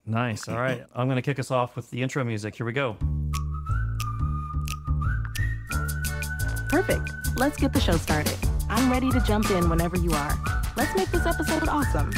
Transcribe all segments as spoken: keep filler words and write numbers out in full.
Nice. All right. I'm going to kick us off with the intro music. Here we go. Perfect. Let's get the show started. I'm ready to jump in whenever you are. Let's make this episode awesome.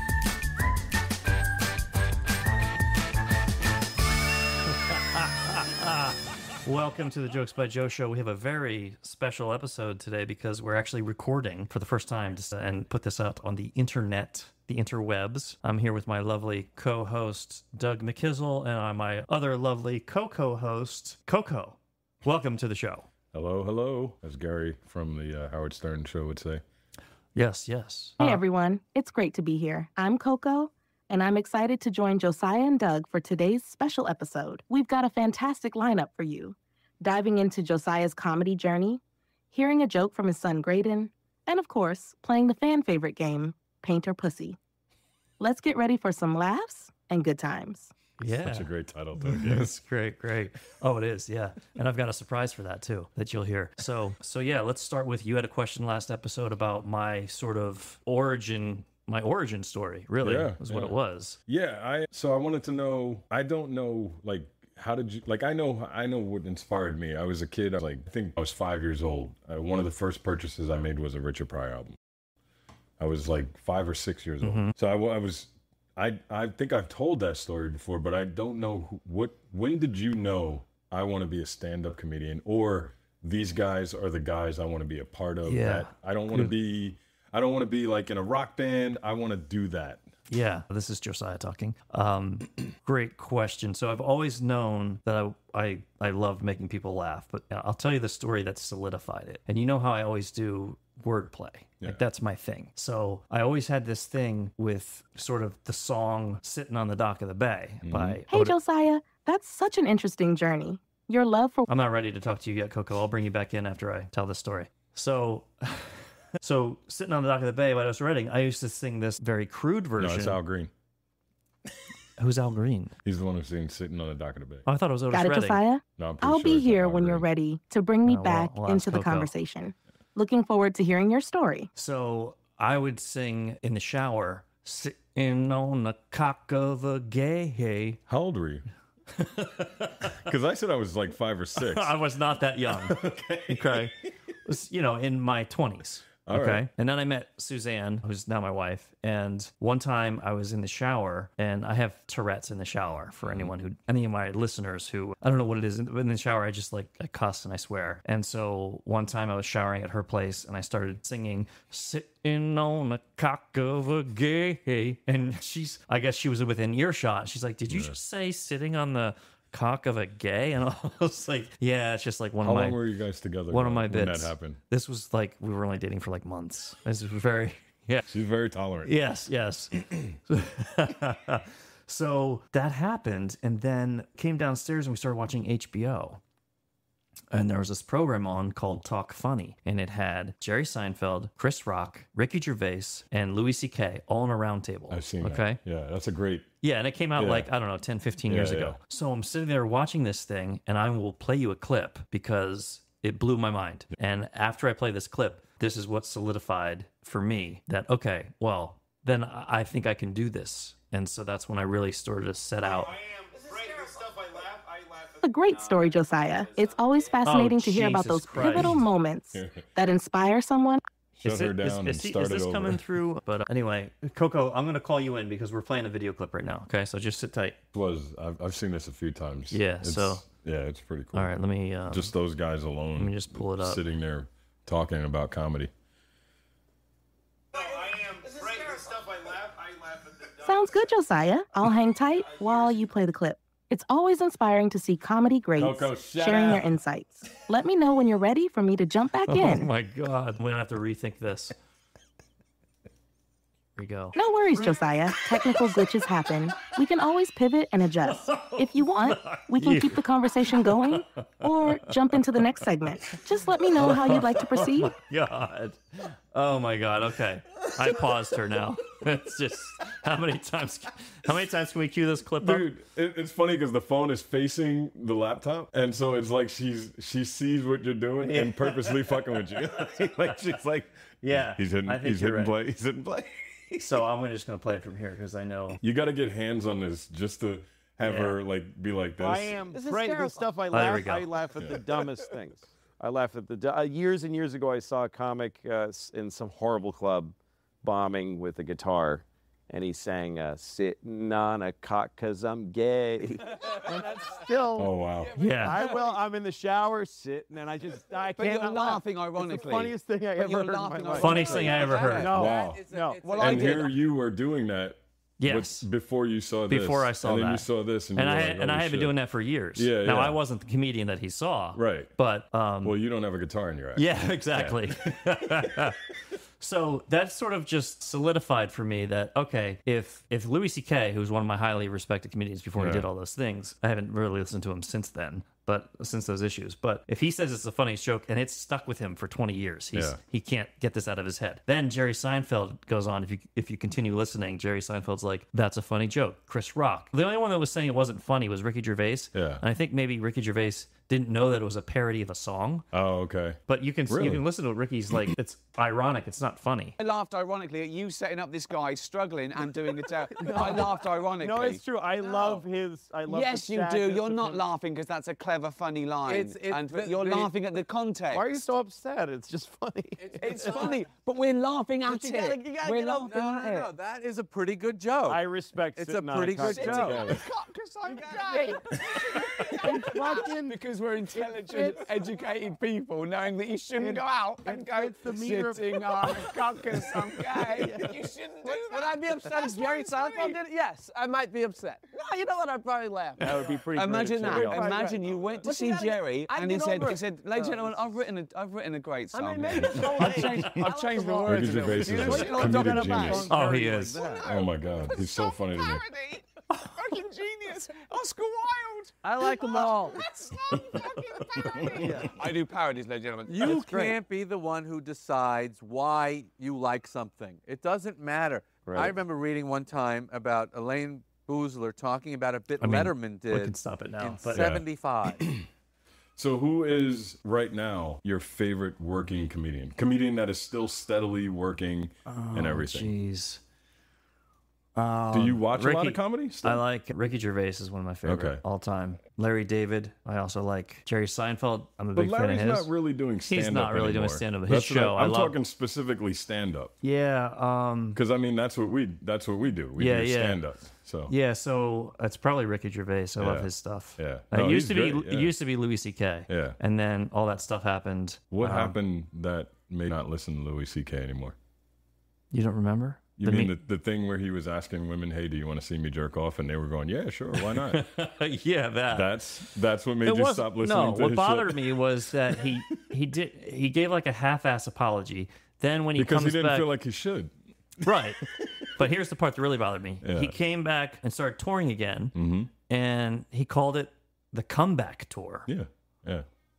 Welcome to the Jokes by Joe show. We have a very special episode today because we're actually recording for the first time to, and put this out on the internet, the interwebs. I'm here with my lovely co-host, Doug McKizzle, and my other lovely co-co-host, Coco. Welcome to the show. Hello, hello, as Gary from the uh, Howard Stern show would say. Yes, yes. Hey, Uh, everyone. It's great to be here. I'm Coco, and I'm excited to join Josiah and Doug for today's special episode. We've got a fantastic lineup for you, diving into Josiah's comedy journey, hearing a joke from his son Greydin, and of course, playing the fan favorite game, Paint or Pussy. Let's get ready for some laughs and good times. yeah. Such a great title, Doug. Yes, great, great. Oh, it is, yeah. And I've got a surprise for that too, that you'll hear. So, so yeah, let's start with, you had a question last episode about my sort of origin, my origin story, really, Yeah, was what yeah. it was. Yeah, I so I wanted to know, I don't know, like, how did you, like, I know, I know what inspired me. I was a kid, I was like, I think I was five years old. Uh, one of the first purchases I made was a Richard Pryor album. I was like five or six years old. Mhm. So I, wa- I was, I, I think I've told that story before, but I don't know who, what, when did you know I want to be a stand-up comedian, or these guys are the guys I want to be a part of? Yeah. That I don't want to Good. be, I don't want to be like in a rock band. I want to do that. Yeah, this is Josiah talking. Um, great question. So I've always known that I, I I loved making people laugh, but I'll tell you the story that solidified it. And you know how I always do wordplay. Yeah. Like that's my thing. So I always had this thing with sort of the song "Sittin' on the Dock of the Bay" by. Hey, Oda- Josiah, that's such an interesting journey. Your love for I'm not ready to talk to you yet, Coco. I'll bring you back in after I tell this story. So. So, Sitting on the Dock of the Bay by Otis Redding, I used to sing this very crude version. No, it's Al Green. Who's Al Green? He's the one who's sitting sitting on the dock of the bay. Oh, I thought it was Otis Got it, Redding. Josiah? No, I'm pretty I'll sure be it's here Al when you're Green. ready to bring me Oh, well, back we'll ask into the Coco. conversation. Looking forward to hearing your story. So I would sing in the shower, sitting on the cock of a gay. How old were you? Because I said I was like five or six. I was not that young. Okay. Okay. It was, you know, in my twenties. All Okay. right. And then I met Suzanne, who's now my wife. And one time I was in the shower, and I have Tourette's in the shower for anyone who, any of my listeners who, I don't know what it is. In the shower, I just like, I cuss and I swear. And so one time I was showering at her place, and I started singing, sitting on the cock of a gay. And she's, I guess she was within earshot. She's like, did you just say sitting on the cock of a gay? And I was like, yeah, it's just like one How of my long were you guys together? one of when- my when bits. that happened? This was like, we were only dating for like months. This was very, yeah. She's very tolerant. Yes, yes. So that happened, and then came downstairs and we started watching H B O. And there was this program on called Talk Funny, and it had Jerry Seinfeld, Chris Rock, Ricky Gervais, and Louis C K all in a round table. I've seen Okay. that. Yeah, that's a great. Yeah, and it came out Yeah. like, I don't know, ten, fifteen Yeah, years yeah. ago. So I'm sitting there watching this thing, and I will play you a clip because it blew my mind. And after I play this clip, this is what solidified for me that, okay, well, then I I think I can do this. And so that's when I really started to set out. A great story, Josiah. It's always fascinating to hear about Jesus those Christ. pivotal moments that inspire someone. Shut Is her it- down is- and is, he- start is it this over. coming through? But uh, anyway, Coco, I'm going to call you in because we're playing a video clip right now. Okay, so just sit tight. Was I've, I've seen this a few times. Yeah, It's- so- yeah, it's pretty cool. All right, let me. Um, Just those guys alone. let me just pull it up. Sitting there talking about comedy. Sounds good, Josiah. I'll hang tight while you play the clip. It's always inspiring to see comedy greats Coco, shut sharing up. their insights. Let me know when you're ready for me to jump back Oh in. my God, we're gonna have to rethink this. Here we go. No worries, Josiah. Technical glitches happen. We can always pivot and adjust. If you want, we can keep the conversation going or jump into the next segment. Just let me know how you'd like to proceed. God. Oh my God. Okay. I paused her now. It's just how many times how many times can we cue this clip up? Dude, it, it's funny because the phone is facing the laptop, and so it's like she's she sees what you're doing and purposely fucking with you. Like she's like, Yeah. he's hitting, I think he's you're hitting right. play, he's hitting play. So I'm just going to play it from here because I know. You got to get hands on this just to have Yeah. her like be like this. I am This is great. The hysterical. stuff I Oh, there we laugh. go. I laugh at the dumbest things. I laugh at the du- uh, years and years ago. I saw a comic uh, s- in some horrible club, bombing with a guitar, and he sang uh, "Sitting on a cock 'cause I'm gay." And that's still. Oh wow. Yeah. I will. I'm in the shower sitting, and I just I But can't. you're laughing It's ironically. the funniest thing I But ever you're heard in my laughing life. Funniest thing I ever heard. No, Wow. no. Well, I And did. here you were doing that. Yes. with- before you saw this. Before I saw and then that. you saw this, and, And you I were had, like, and I "Holy had been shit." doing that for years. Yeah, Now yeah. I wasn't the comedian that he saw. Right. But um, Well, you don't have a guitar in your act. yeah, exactly. So that sort of just solidified for me that okay, if if Louis C K, who's one of my highly respected comedians before Yeah. he did all those things, I haven't really listened to him since then, but since those issues. But if he says it's the funniest joke and it's stuck with him for twenty years, he's Yeah. he can't get this out of his head. Then Jerry Seinfeld goes on. If you if you continue listening, Jerry Seinfeld's like, that's a funny joke. Chris Rock. The only one that was saying it wasn't funny was Ricky Gervais. Yeah. And I think maybe Ricky Gervais didn't know that it was a parody of a song. Oh, okay. But you can Really? you can listen to Ricky's like it's ironic. It's not funny. I laughed ironically at you setting up this guy struggling and doing it out. I laughed ironically. No, it's true. I love his. I love. Yes, the you do. sadness You're of not him. laughing because that's a clever, funny line. It's- it- and the- you're the- laughing at the context. Why are you so upset? It's just funny. It's funny, but we're laughing at you it. gotta- you gotta we're get up- laughing No, at no, no. it. That is a pretty good joke. I respect. It's a sitting on pretty cock good and joke. gay. Because I'm gay. Fucking- Because we're intelligent, educated people, knowing that you shouldn't go out and go it's the meter of- sitting on a cock because I'm gay. You shouldn't do that. Would I be upset if Jerry Seinfeld did it? Yes, I might be upset. No, you know what? I'd probably laugh. That would be pretty. great Imagine if that. Jerry Seinfeld- Imagine you went to But you see gotta- Jerry I and he get said, over he it. said, ladies and gentlemen, I've written a, I've written a great I song. mean, maybe it's all I've changed, I've changed the words. Ricky a Gervais little is bit. a You know, look at comedic that. genius. Oh, he is. Oh my God, he's so funny to me. Fucking genius. Oscar Wilde. I like them all. That's not fucking parody. I do parodies, ladies and gentlemen. You It's great. can't be the one who decides why you like something. It doesn't matter. I Right. remember reading one time about Elaine Boozler talking about a bit I mean, Letterman did we can stop it now. in But seventy-five. So who is right now your favorite working comedian? Comedian that is still steadily working and everything. Jeez. Do you watch a lot Ricky- of comedy? Still? I like Ricky Gervais is one of my favorite Okay. all time. Larry David. I also like Jerry Seinfeld. I'm a But big Larry's fan of his. not really doing stand-up He's not really doing anymore. stand-up. His That's what show, I, I I'm love- talking specifically stand-up. Yeah. Um. Because I mean, that's what we that's what we do. We Yeah, do yeah. stand-up. So Yeah. So it's probably Ricky Gervais. I love Yeah. his stuff. Yeah. Uh, No, it used he's to be. great, It yeah. used to be Louis C K. Yeah. And then all that stuff happened. what Um, happened that made not listen to Louis C K anymore? You don't remember? You The mean me- the, the thing where he was asking women, "Hey, do you want to see me jerk off?" And they were going, "Yeah, sure, why not?" yeah, that. that's that's what made It you was- stop listening no, to what his bothered shit. me was that he he did he gave like a half-ass apology. Then when he because he comes didn't back, feel like he should. right. But here's the part that really bothered me. Yeah. He came back and started touring again, Mm-hmm. and he called it the comeback tour. Yeah, yeah.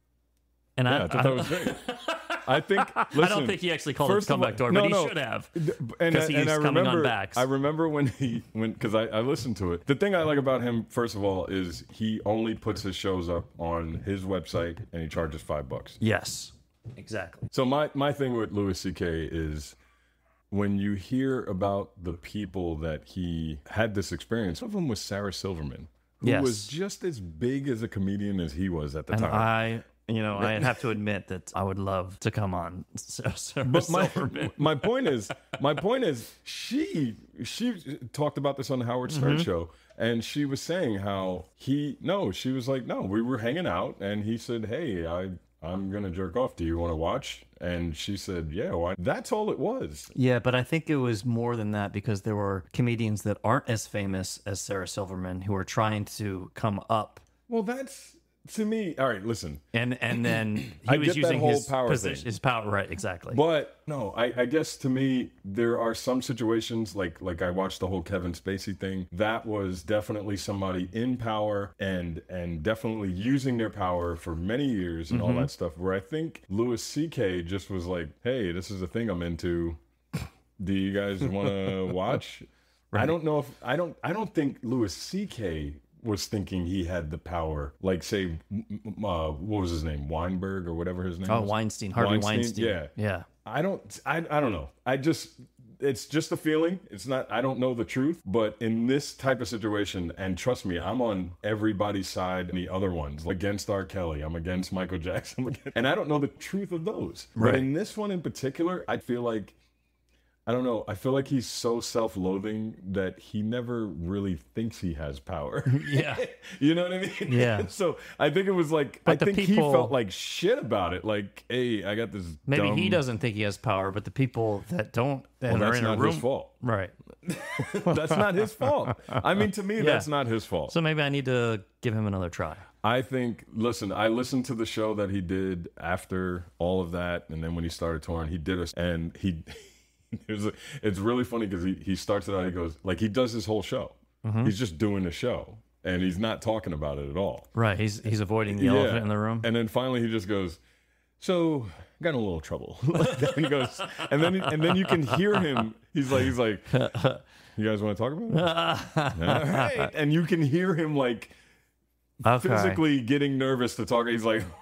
And Yeah, I, I thought that was great. I think. Listen, I don't think he actually called it first the of all- comeback tour, no, but he no. should have. And, 'Cause and he's I coming on remember, backs. I remember when he when because I, I listened to it. The thing I like about him, first of all, is he only puts his shows up on his website and he charges five bucks. Yes, exactly. So my my thing with Louis C K is when you hear about the people that he had this experience. One of them was Sarah Silverman, who Yes. was just as big as a comedian as he was at the And time. I, you know, I have to admit that I would love to come on. Sarah But my, Silverman. my point is, my point is, she she talked about this on the Howard Stern Mm-hmm. show, and she was saying how he no, she was like, no, we were hanging out, and he said, hey, I I'm gonna jerk off. Do you want to watch? And she said, yeah. Why? That's all it was. Yeah, but I think it was more than that because there were comedians that aren't as famous as Sarah Silverman who were trying to come up. Well, that's to me. All right, listen. And and then he I was get that using whole his power position, thing. his power, right? Exactly. But no, I, I guess to me there are some situations like like I watched the whole Kevin Spacey thing. That was definitely somebody in power and and definitely using their power for many years and all that stuff. Where I think Louis C K just was like, "Hey, this is a thing I'm into. Do you guys want to watch?" I don't know if I don't I don't think Louis C K was thinking he had the power, like say, m- m- uh, what was his name, Weinberg or whatever his name oh, was. Weinstein, Harvey Weinstein. Yeah, Yeah. I don't, I, I don't know. I just it's just a feeling. It's not, I don't know the truth, but in this type of situation, and trust me, I'm on everybody's side and the other ones. Against R. Kelly, I'm against Michael Jackson, I'm against, and I don't know the truth of those. Right. But in this one in particular, I feel like, I don't know, I feel like he's so self-loathing that he never really thinks he has power. Yeah. You know what I mean? Yeah. So I think it was like, But I the think people- he felt like shit about it. Like, hey, I got this Maybe dumb... he doesn't think he has power, but the people that don't that Well, are that's in a not room, his fault. right? That's not his fault. I mean, to me, Yeah. that's not his fault. So maybe I need to give him another try. I think, listen, I listened to the show that he did after all of that, and then when he started touring, he did us, and he, it was, it's really funny because he, he starts it out, he goes, like, he does his whole show. Mm-hmm. He's just doing the show, and he's not talking about it at all. Right. He's he's avoiding the elephant in the room. And then finally he just goes, so, got in a little trouble. Like that. And he goes, and then and then you can hear him, he's like, he's like, you guys want to talk about it? All right. And you can hear him like, Okay. physically getting nervous to talk. He's like,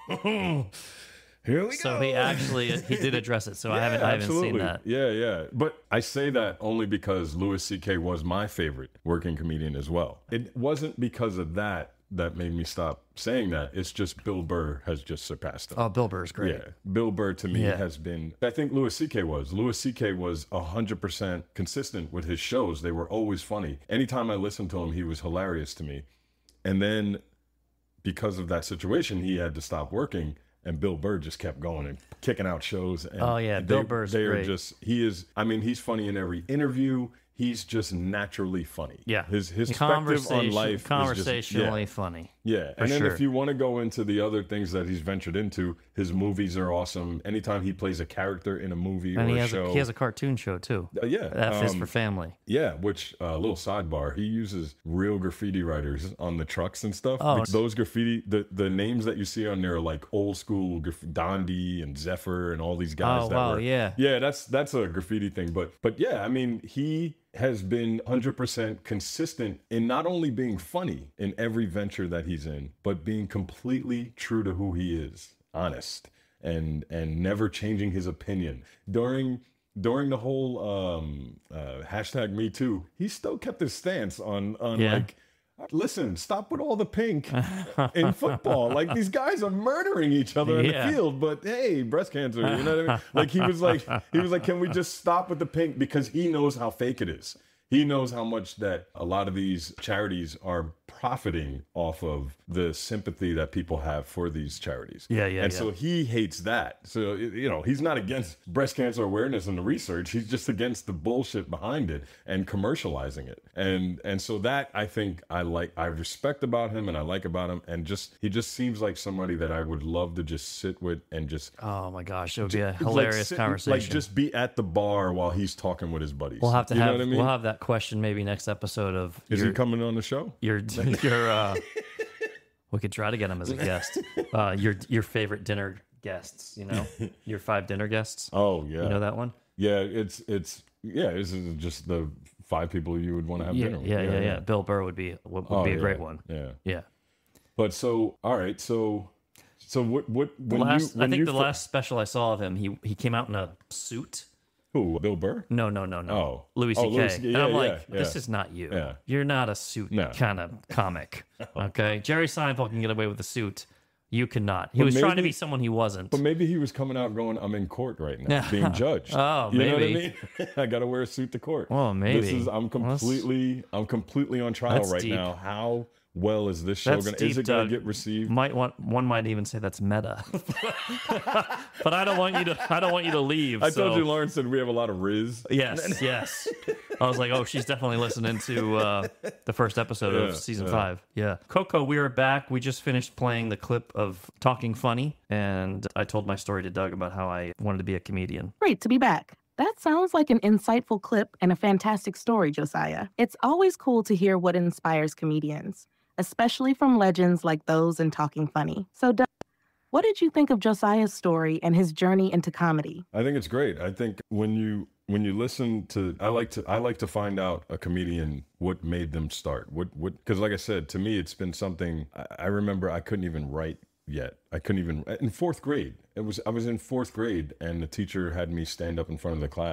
here we So go. he actually he did address it. So I Yeah, haven't I haven't absolutely. seen that. Yeah, yeah. But I say that only because Louis C K was my favorite working comedian as well. It wasn't because of that that made me stop saying that. It's just Bill Burr has just surpassed him. Oh, Bill Burr's great. Yeah, Bill Burr to me Yeah. has been. I think Louis C K was. Louis C K was a hundred percent consistent with his shows. They were always funny. Anytime I listened to him, he was hilarious to me. And then, because of that situation, he had to stop working, and Bill Burr just kept going and kicking out shows. And Oh, yeah, they, Bill Burr's they are great. just. He is. I mean, he's funny in every interview. He's just naturally funny. Yeah. His his The perspective on conversation- life is just, conversationally yeah. funny. Yeah, For and then sure. if you want to go into the other things that he's ventured into, his movies are awesome. Anytime he plays a character in a movie And or he a has show, a, he has a cartoon show too. uh, yeah, F is um, for family. yeah. Which a uh, little sidebar, he uses real graffiti writers on the trucks and stuff. Oh. Which those graffiti, the the names that you see on there are like old school graf- Dondi and Zephyr and all these guys. Oh, that wow, were, yeah. yeah. That's that's a graffiti thing, but but yeah, I mean he has been one hundred percent consistent in not only being funny in every venture that he's in, but being completely true to who he is, honest, and and never changing his opinion. During during the whole um, uh, hashtag Me Too, he still kept his stance on on Yeah. like, listen, stop with all the pink in football. Like, these guys are murdering each other in Yeah. the field, but hey, breast cancer, you know what I mean? Like, he was like, he was like, can we just stop with the pink? Because he knows how fake it is. He knows how much that a lot of these charities are profiting off of the sympathy that people have for these charities. Yeah, yeah, And yeah. so he hates that. So, you know, he's not against breast cancer awareness and the research. He's just against the bullshit behind it and commercializing it. And and so that, I think I like, I respect about him and I like about him. And just, he just seems like somebody that I would love to just sit with and just Oh my gosh, it would be a like hilarious sit- conversation. Like, just be at the bar while he's talking with his buddies. we'll have to you have know what I mean? we'll have that question maybe next episode of Is your he coming on the show? your your uh we could try to get him as a guest. Uh your your favorite dinner guests, you know? Your five dinner guests. Oh yeah, You know that one? yeah. It's it's yeah. This is just the five people you would want to have Yeah, dinner with. yeah, yeah, yeah. Bill Burr would be would, would Oh, be a yeah, great one. Yeah. Yeah. But so, all right, so so what what The when last you when I think you the fir- last special I saw of him, he he came out in a suit. who Bill Burr? No, no, no, no. Oh. Louis Oh, C K. Louis C K. And Yeah, I'm yeah, like, yeah. this is not you. Yeah. You're not a suit No. kind of comic. Okay. Jerry Seinfeld can get away with a suit. You cannot. He But was trying to maybe- be someone he wasn't. But maybe he was coming out going, "I'm in court right now, being judged." Oh, you know what I maybe. mean? I got to wear a suit to court. Oh, maybe. This is I'm Well, that's- completely I'm completely on trial that's right deep. now. How well is this show That's going? deep, Is it going Doug. to get received? Might want one might even say that's meta. But I don't want you to I don't want you to leave. I so- told you, Lauren said we have a lot of Riz. Yes, yes. I was like, oh, she's definitely listening to uh, the first episode Yeah, of season yeah. five. Yeah. Coco, we are back. We just finished playing the clip of Talking Funny, and I told my story to Doug about how I wanted to be a comedian. Great to be back. That sounds like an insightful clip and a fantastic story, Josiah. It's always cool to hear what inspires comedians, especially from legends like those in Talking Funny. So, Doug, what did you think of Josiah's story and his journey into comedy? I think it's great. I think when you when you listen to, I like to I like to find out a comedian what made them start. What what because like I said, to me it's been something. I, I remember I couldn't even write yet. I couldn't even in fourth grade. It was I was in fourth grade and the teacher had me stand up in front of the class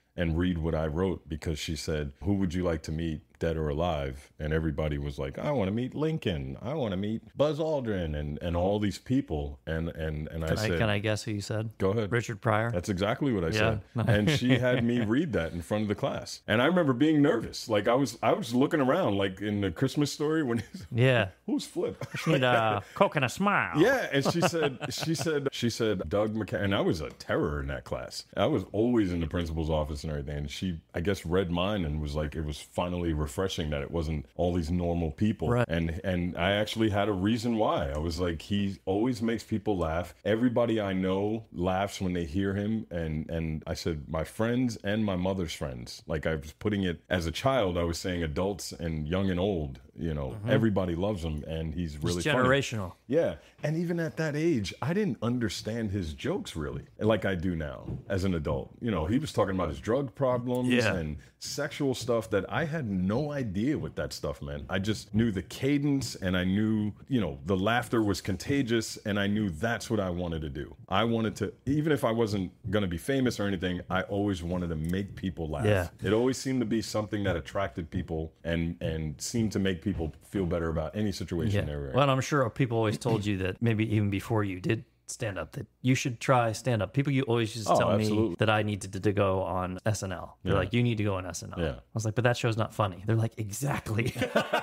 and read what I wrote because she said, "Who would you like to meet, dead or alive?" And everybody was like, "I want to meet Lincoln. I want to meet Buzz Aldrin," and and all these people. And and and I Can I, said, can I guess who you said? "Go ahead." Richard Pryor. That's exactly what I Yeah. said. And she had me read that in front of the class. And I remember being nervous. Like I was I was looking around like in the Christmas Story when he's, Yeah. who's Flip? Need a Coke and a smile. Yeah, and she said, she said, she said, Doug McCann, and I was a terror in that class. I was always in the principal's office and everything. And she, I guess, read mine and was like, it was finally refreshing that it wasn't all these normal people. Right. And and I actually had a reason why. I was like, he always makes people laugh. Everybody I know laughs when they hear him. And and I said, my friends and my mother's friends. Like I was putting it as a child, I was saying adults and young and old. You know, Mm-hmm. everybody loves him, and he's really It's funny. generational. Yeah. And even at that age, I didn't understand his jokes really, like I do now as an adult. You know, he was talking about his drug problems Yeah. and sexual stuff that I had no idea what that stuff meant. I just knew the cadence, and I knew, you know, the laughter was contagious, and I knew that's what I wanted to do. I wanted to, even if I wasn't going to be famous or anything, I always wanted to make people laugh. Yeah. It always seemed to be something that attracted people and, and seemed to make people feel better about any situation they were in. Well, and I'm sure people always told you that maybe even before you did stand up that you should try stand up. People you always used to Oh, tell absolutely. me that I needed to, to go on S N L. They're Yeah. like, you need to go on S N L. Yeah. I was like, but that show's not funny. They're like, exactly.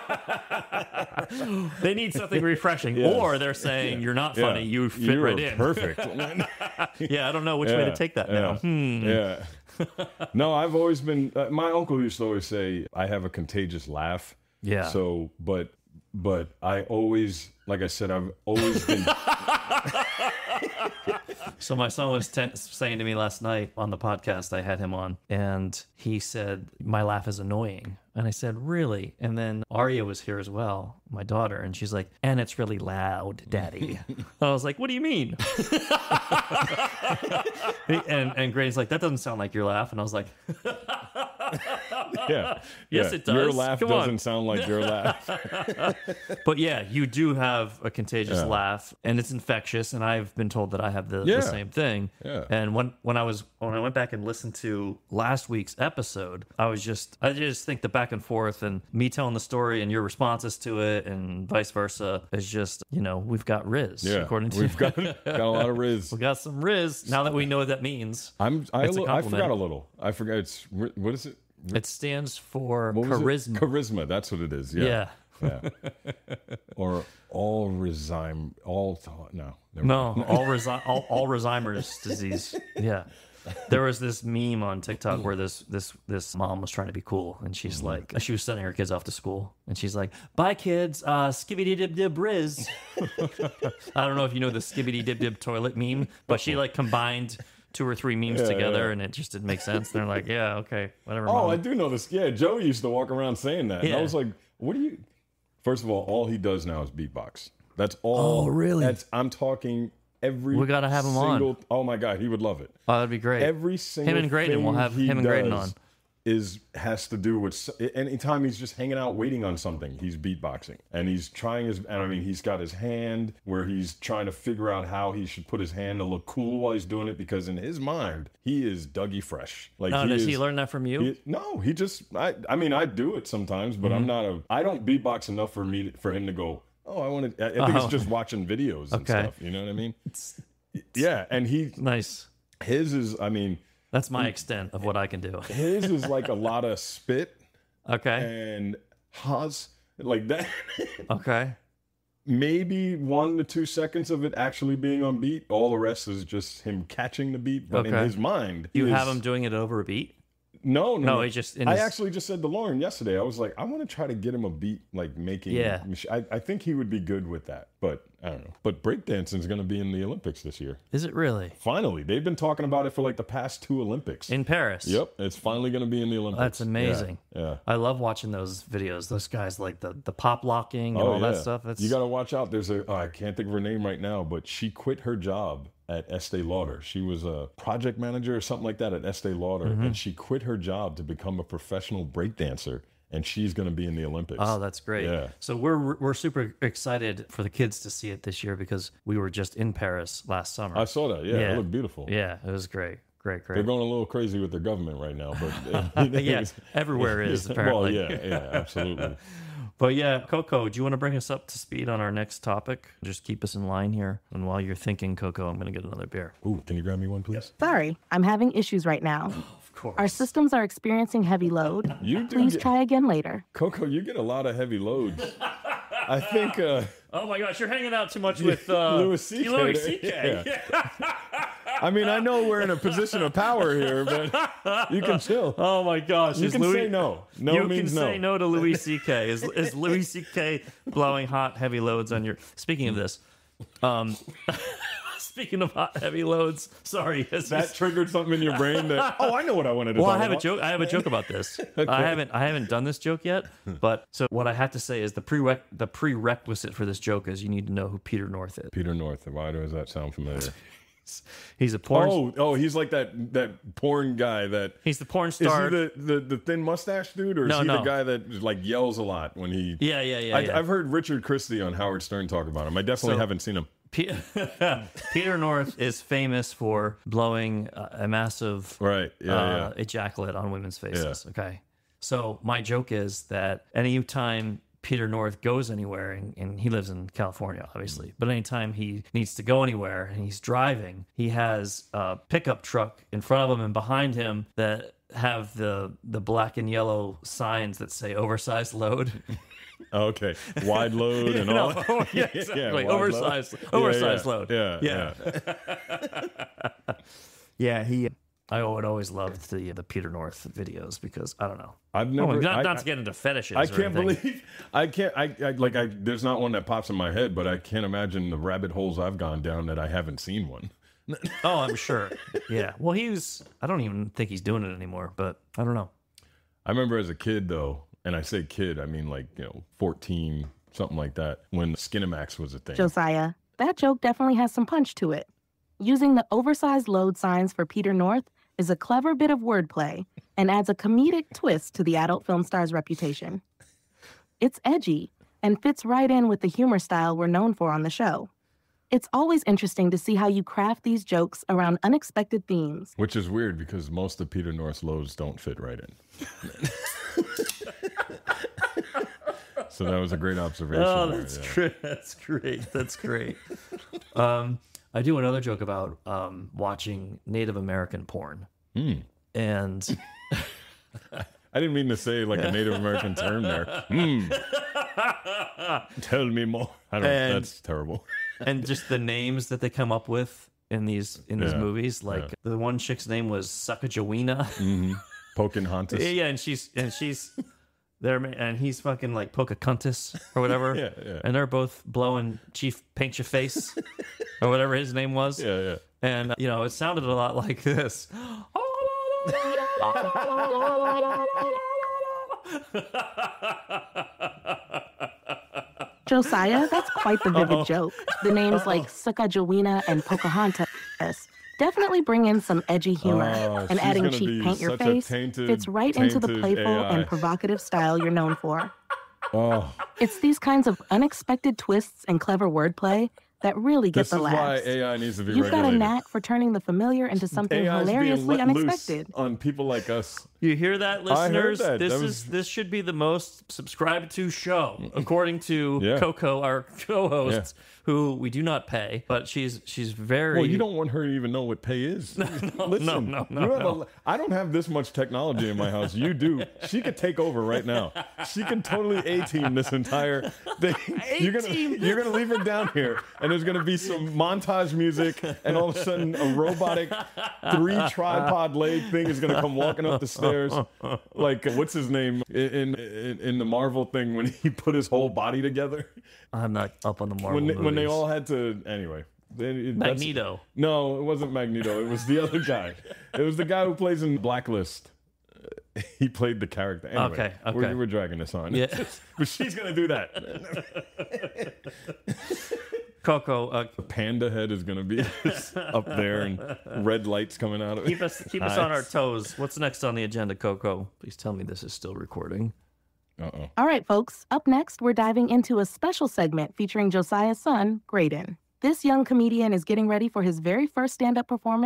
They need something refreshing. Yes. Or they're saying you're not funny. Yeah. You fit You right were in. perfect. Yeah, I don't know which way to take that yeah, now. Hmm. Yeah. No, I've always been. Uh, my uncle used to always say I have a contagious laugh. Yeah. So, but, but I always, like I said, I've always been. So my son was ten- saying to me last night on the podcast, I had him on, and he said, my laugh is annoying. And I said, really? And then Arya was here as well, my daughter, and she's like, and it's really loud, Daddy. I was like, what do you mean? and and Gray's like, that doesn't sound like your laugh. And I was like, Yeah. Yes, yeah. it does. Your laugh Come on. doesn't sound like your laugh. but yeah, you do have a contagious Yeah. laugh, and it's infectious. And I've been told that I have the, Yeah. the same thing. Yeah. And when when I was when I went back and listened to last week's episode, I was just I just think the back and forth and me telling the story and your responses to it and vice versa is just, you know, we've got Riz. Yeah. According to We've got, got a lot of Riz. we got some Riz. Now that we know what that means, I'm, I, It's a li- I compliment. forgot a little. I forgot. It's, what is it? it stands for What was it? charisma. Charisma. That's what it is. Yeah. Yeah. Yeah. Or all resign, all thought. No. never No, mind. all, resi- all all Alzheimer's disease. Yeah. There was this meme on TikTok where this this this mom was trying to be cool, and she's like, she was sending her kids off to school, and she's like, "Bye, kids, uh, skibbity dib dib riz." I don't know if you know the skibbity dib dib toilet meme, but she like combined two or three memes Yeah, together, yeah. and it just didn't make sense. They're like, "Yeah, okay, whatever." Oh, Mom. I do know this. Yeah, Joey used to walk around saying that. And I Yeah. was like, what do you... First of all, all he does now is beatbox. That's all. Oh, really? That's, I'm talking every We gotta have him on. single, Oh, my God. He would love it. Oh, that'd be great. Every single and Greydin, thing we'll have he him and Greydin does on. is has to do with s- anytime he's just hanging out waiting on something, he's beatboxing, and he's trying his and I mean he's got his hand where he's trying to figure out how he should put his hand to look cool while he's doing it, because in his mind he is Dougie Fresh. Like No, he does is, he learn that from you? he- no, he just I I mean I do it sometimes, but I'm Mm-hmm. not a I don't beatbox enough for me for him to go, oh, I want to I, I think Oh. it's just watching videos and Okay. stuff, you know what I mean? Yeah, and he Nice. his is I mean That's my extent of what I can do. his is like a lot of spit Okay. and Haas like that. Okay. Maybe one to two seconds of it actually being on beat. All the rest is just him catching the beat. But in Okay. his mind, You he have is- him doing it over a beat? No, no, No, he just in I his- actually just said to Lauren yesterday. I was like, I want to try to get him a beat, like making. Yeah. I, I think he would be good with that. But I don't know. But breakdancing is going to be in the Olympics this year. Is it really? Finally, they've been talking about it for like the past two Olympics. In Paris? Yep, it's finally going to be in the Olympics. That's amazing. Yeah. yeah. I love watching those videos. Those guys like the, the pop locking and Oh, all yeah. that stuff. That's You got to watch out. There's a, oh, I can't think of her name right now, but she quit her job at Estee Lauder. She was a project manager or something like that at Estee Lauder, Mm-hmm. and she quit her job to become a professional breakdancer, and she's going to be in the Olympics. Oh, that's great. Yeah. So we're we're super excited for the kids to see it this year because we were just in Paris last summer. I saw that. Yeah, Yeah. it looked beautiful. Yeah, it was great. great, great. They're going a little crazy with their government right now, but yeah, everywhere is apparently. Well, yeah, yeah, absolutely. But yeah, Coco, do you want to bring us up to speed on our next topic? Just keep us in line here. And while you're thinking, Coco, I'm going to get another beer. Ooh, can you grab me one, please? Sorry, I'm having issues right now. Of course. Our systems are experiencing heavy load. You do Please get, try again later. Coco, you get a lot of heavy loads. I think. Uh, oh my gosh, you're hanging out too much with uh, Louis C K Louis C K Yeah. I mean, I know we're in a position of power here, but you can chill. Oh my gosh, You is can Louis, say no. No you means can no. say no to Louis C K. Is is Louis C K blowing hot heavy loads on your? Speaking of this, um, speaking of hot heavy loads, sorry, as That triggered something in your brain that. Oh, I know what I wanted to Well, talk I have about. a joke. I have a joke about this. I haven't. I haven't done this joke yet. But so what I have to say is the prereq the prerequisite for this joke is you need to know who Peter North is. Peter North. Why does that sound familiar? He's a porn. Oh, oh, he's like that that porn guy that. He's the porn Is star. he the, the, the thin mustache dude, or is No, he no. the guy that like yells a lot when he? yeah, yeah, yeah. I, yeah. I've heard Richard Christie on Howard Stern talk about him. I definitely So- haven't seen him. Pe- Peter North is famous for blowing uh, a massive Right. Yeah. uh, yeah. ejaculate on women's faces. Okay. So my joke is that anytime Peter North goes anywhere, and, and he lives in California, obviously, but anytime he needs to go anywhere and he's driving, he has a pickup truck in front of him and behind him that have the the black and yellow signs that say oversized load. Oh, okay. Wide load and all. No, oh, yeah, exactly. wide load. oversized, Yeah, oversized yeah. load. Yeah. Yeah. Yeah. Yeah, he. I would always loved the the Peter North videos because I don't know. I've Oh, never. not, I, not to get into fetishes. I or can't anything. believe. I can't. I, I like. I. There's not one that pops in my head, but I can't imagine the rabbit holes I've gone down that I haven't seen one. Oh, I'm sure. Yeah. Well, he was. I don't even think he's doing it anymore, but I don't know. I remember as a kid though, and I say kid, I mean like you know, fourteen, something like that, when Skinamax was a thing. Josiah, that joke definitely has some punch to it. Using the oversized load signs for Peter North is a clever bit of wordplay and adds a comedic twist to the adult film star's reputation. It's edgy and fits right in with the humor style we're known for on the show. It's always interesting to see how you craft these jokes around unexpected themes. Which is weird because most of Peter North's loads don't fit right in. So that was a great observation. Oh, there, that's yeah. great. That's great. That's great. um, I do another joke about um, watching Native American porn, Mm. and I didn't mean to say like a Native American term there. Mm. Tell me more. I don't. And- That's terrible. and just the names that they come up with in these in these Yeah, movies. Like yeah. the one chick's name was Sacagawea. Mm-hmm. Pocahontas. Yeah, yeah, and she's and she's there, and he's fucking like Pocahontas or whatever. Yeah, yeah. And they're both blowing Chief Paint Your Face or whatever his name was. Yeah, yeah. And you know, it sounded a lot like this. Josiah, that's quite the vivid joke. The names like Sacagawea and Pocahontas definitely bring in some edgy humor, Oh, and she's adding gonna cheap be paint your such a face tainted- fits right into the tainted playful A I. and provocative style you're known for. Oh, It's these kinds of unexpected twists and clever wordplay that really get this the is why laughs. A I needs to be You've got regulated. a knack for turning the familiar into something A I's being hilariously let loose unexpected. on people like us. You hear that, I heard listeners? that. This That is was- this should be the most subscribed to show, according to Yeah. Coco, our co-host, who we do not pay, but she's she's very. Well, you don't want her to even know what pay is. Listen, no, no, no, you have no. A, I don't have this much technology in my house. You do. She could take over right now. She can totally A-team this entire thing. You're gonna A-team. you're gonna leave her down here, and there's gonna be some montage music, and all of a sudden a robotic three tripod leg thing is gonna come walking up the stairs, like what's his name in in, in the Marvel thing when he put his whole body together. I'm not up on the Marvel When they, movies. when they all had to anyway. Then it- that's- Magneto. No, it wasn't Magneto. It was the other guy. It was the guy who plays in Blacklist. He played the character. Anyway, Okay, okay. We're, we're dragging this on. Yeah. But she's gonna do that. Coco, uh, Panda head is gonna be up there, and red lights coming out of it. keep us keep us on our Nice. toes. What's next on the agenda, Coco? Please tell me this is still recording. Uh-oh. All right, folks, up next, we're diving into a special segment featuring Josiah's son, Greydin. This young comedian is getting ready for his very first stand-up performance,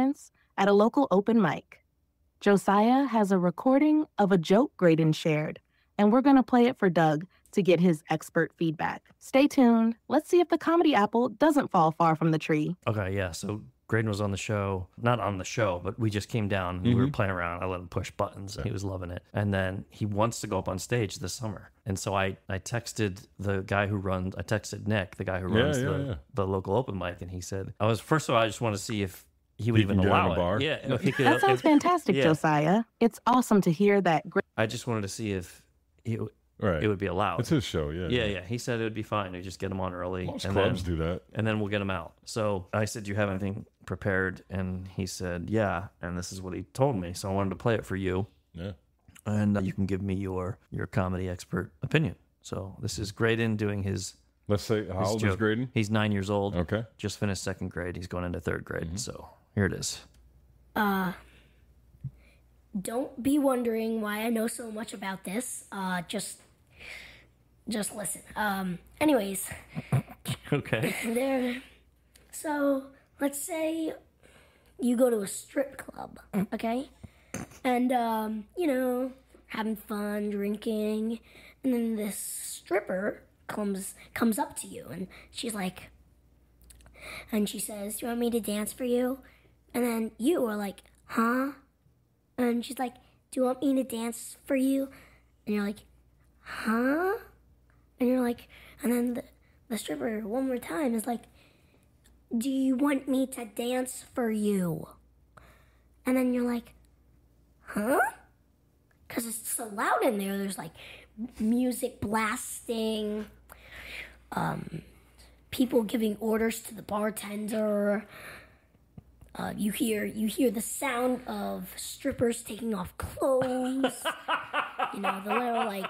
at a local open mic. Josiah has a recording of a joke Greydin shared, and we're going to play it for Doug to get his expert feedback. Stay tuned. Let's see if the comedy apple doesn't fall far from the tree. Okay, yeah. So Greydin was on the show, not on the show, but we just came down. And Mm-hmm. We were playing around. I let him push buttons. And he was loving it. And then he wants to go up on stage this summer. And so I, I texted the guy who runs, I texted Nick, the guy who Yeah, runs yeah, the, yeah. the local open mic. And he said, I was, first of all, I just want to see if he would He even can get in allow a it. bar? Yeah. If he could, That sounds if- fantastic, yeah. Josiah. It's awesome to hear that. Gre- I just wanted to see if he, Right. it would be allowed. It's his show, yeah. Yeah, yeah. He said it would be fine. We just get him on early. Most and clubs then, do that. And then we'll get him out. So I said, do you have anything prepared? And he said, yeah. And this is what he told me. So I wanted to play it for you. Yeah. And uh, you can give me your your comedy expert opinion. So this is Greydin doing his, Let's say, how his old joke. is Greydin? He's nine years old. Okay. Just finished second grade. He's going into third grade. Mm-hmm. So here it is. Uh, don't be wondering why I know so much about this. Uh, just, just listen. Um, anyways, Okay. there. So let's say you go to a strip club, okay, and um, you know, having fun, drinking, and then this stripper comes comes up to you, and she's like, and she says, "Do you want me to dance for you?" And then you are like, huh? And she's like, do you want me to dance for you? And you're like, huh? And you're like, and then the, the stripper one more time is like, do you want me to dance for you? And then you're like, huh? Because it's so loud in there. There's like music blasting, um, people giving orders to the bartender. Uh, you hear you hear the sound of strippers taking off clothes. You know, the little like.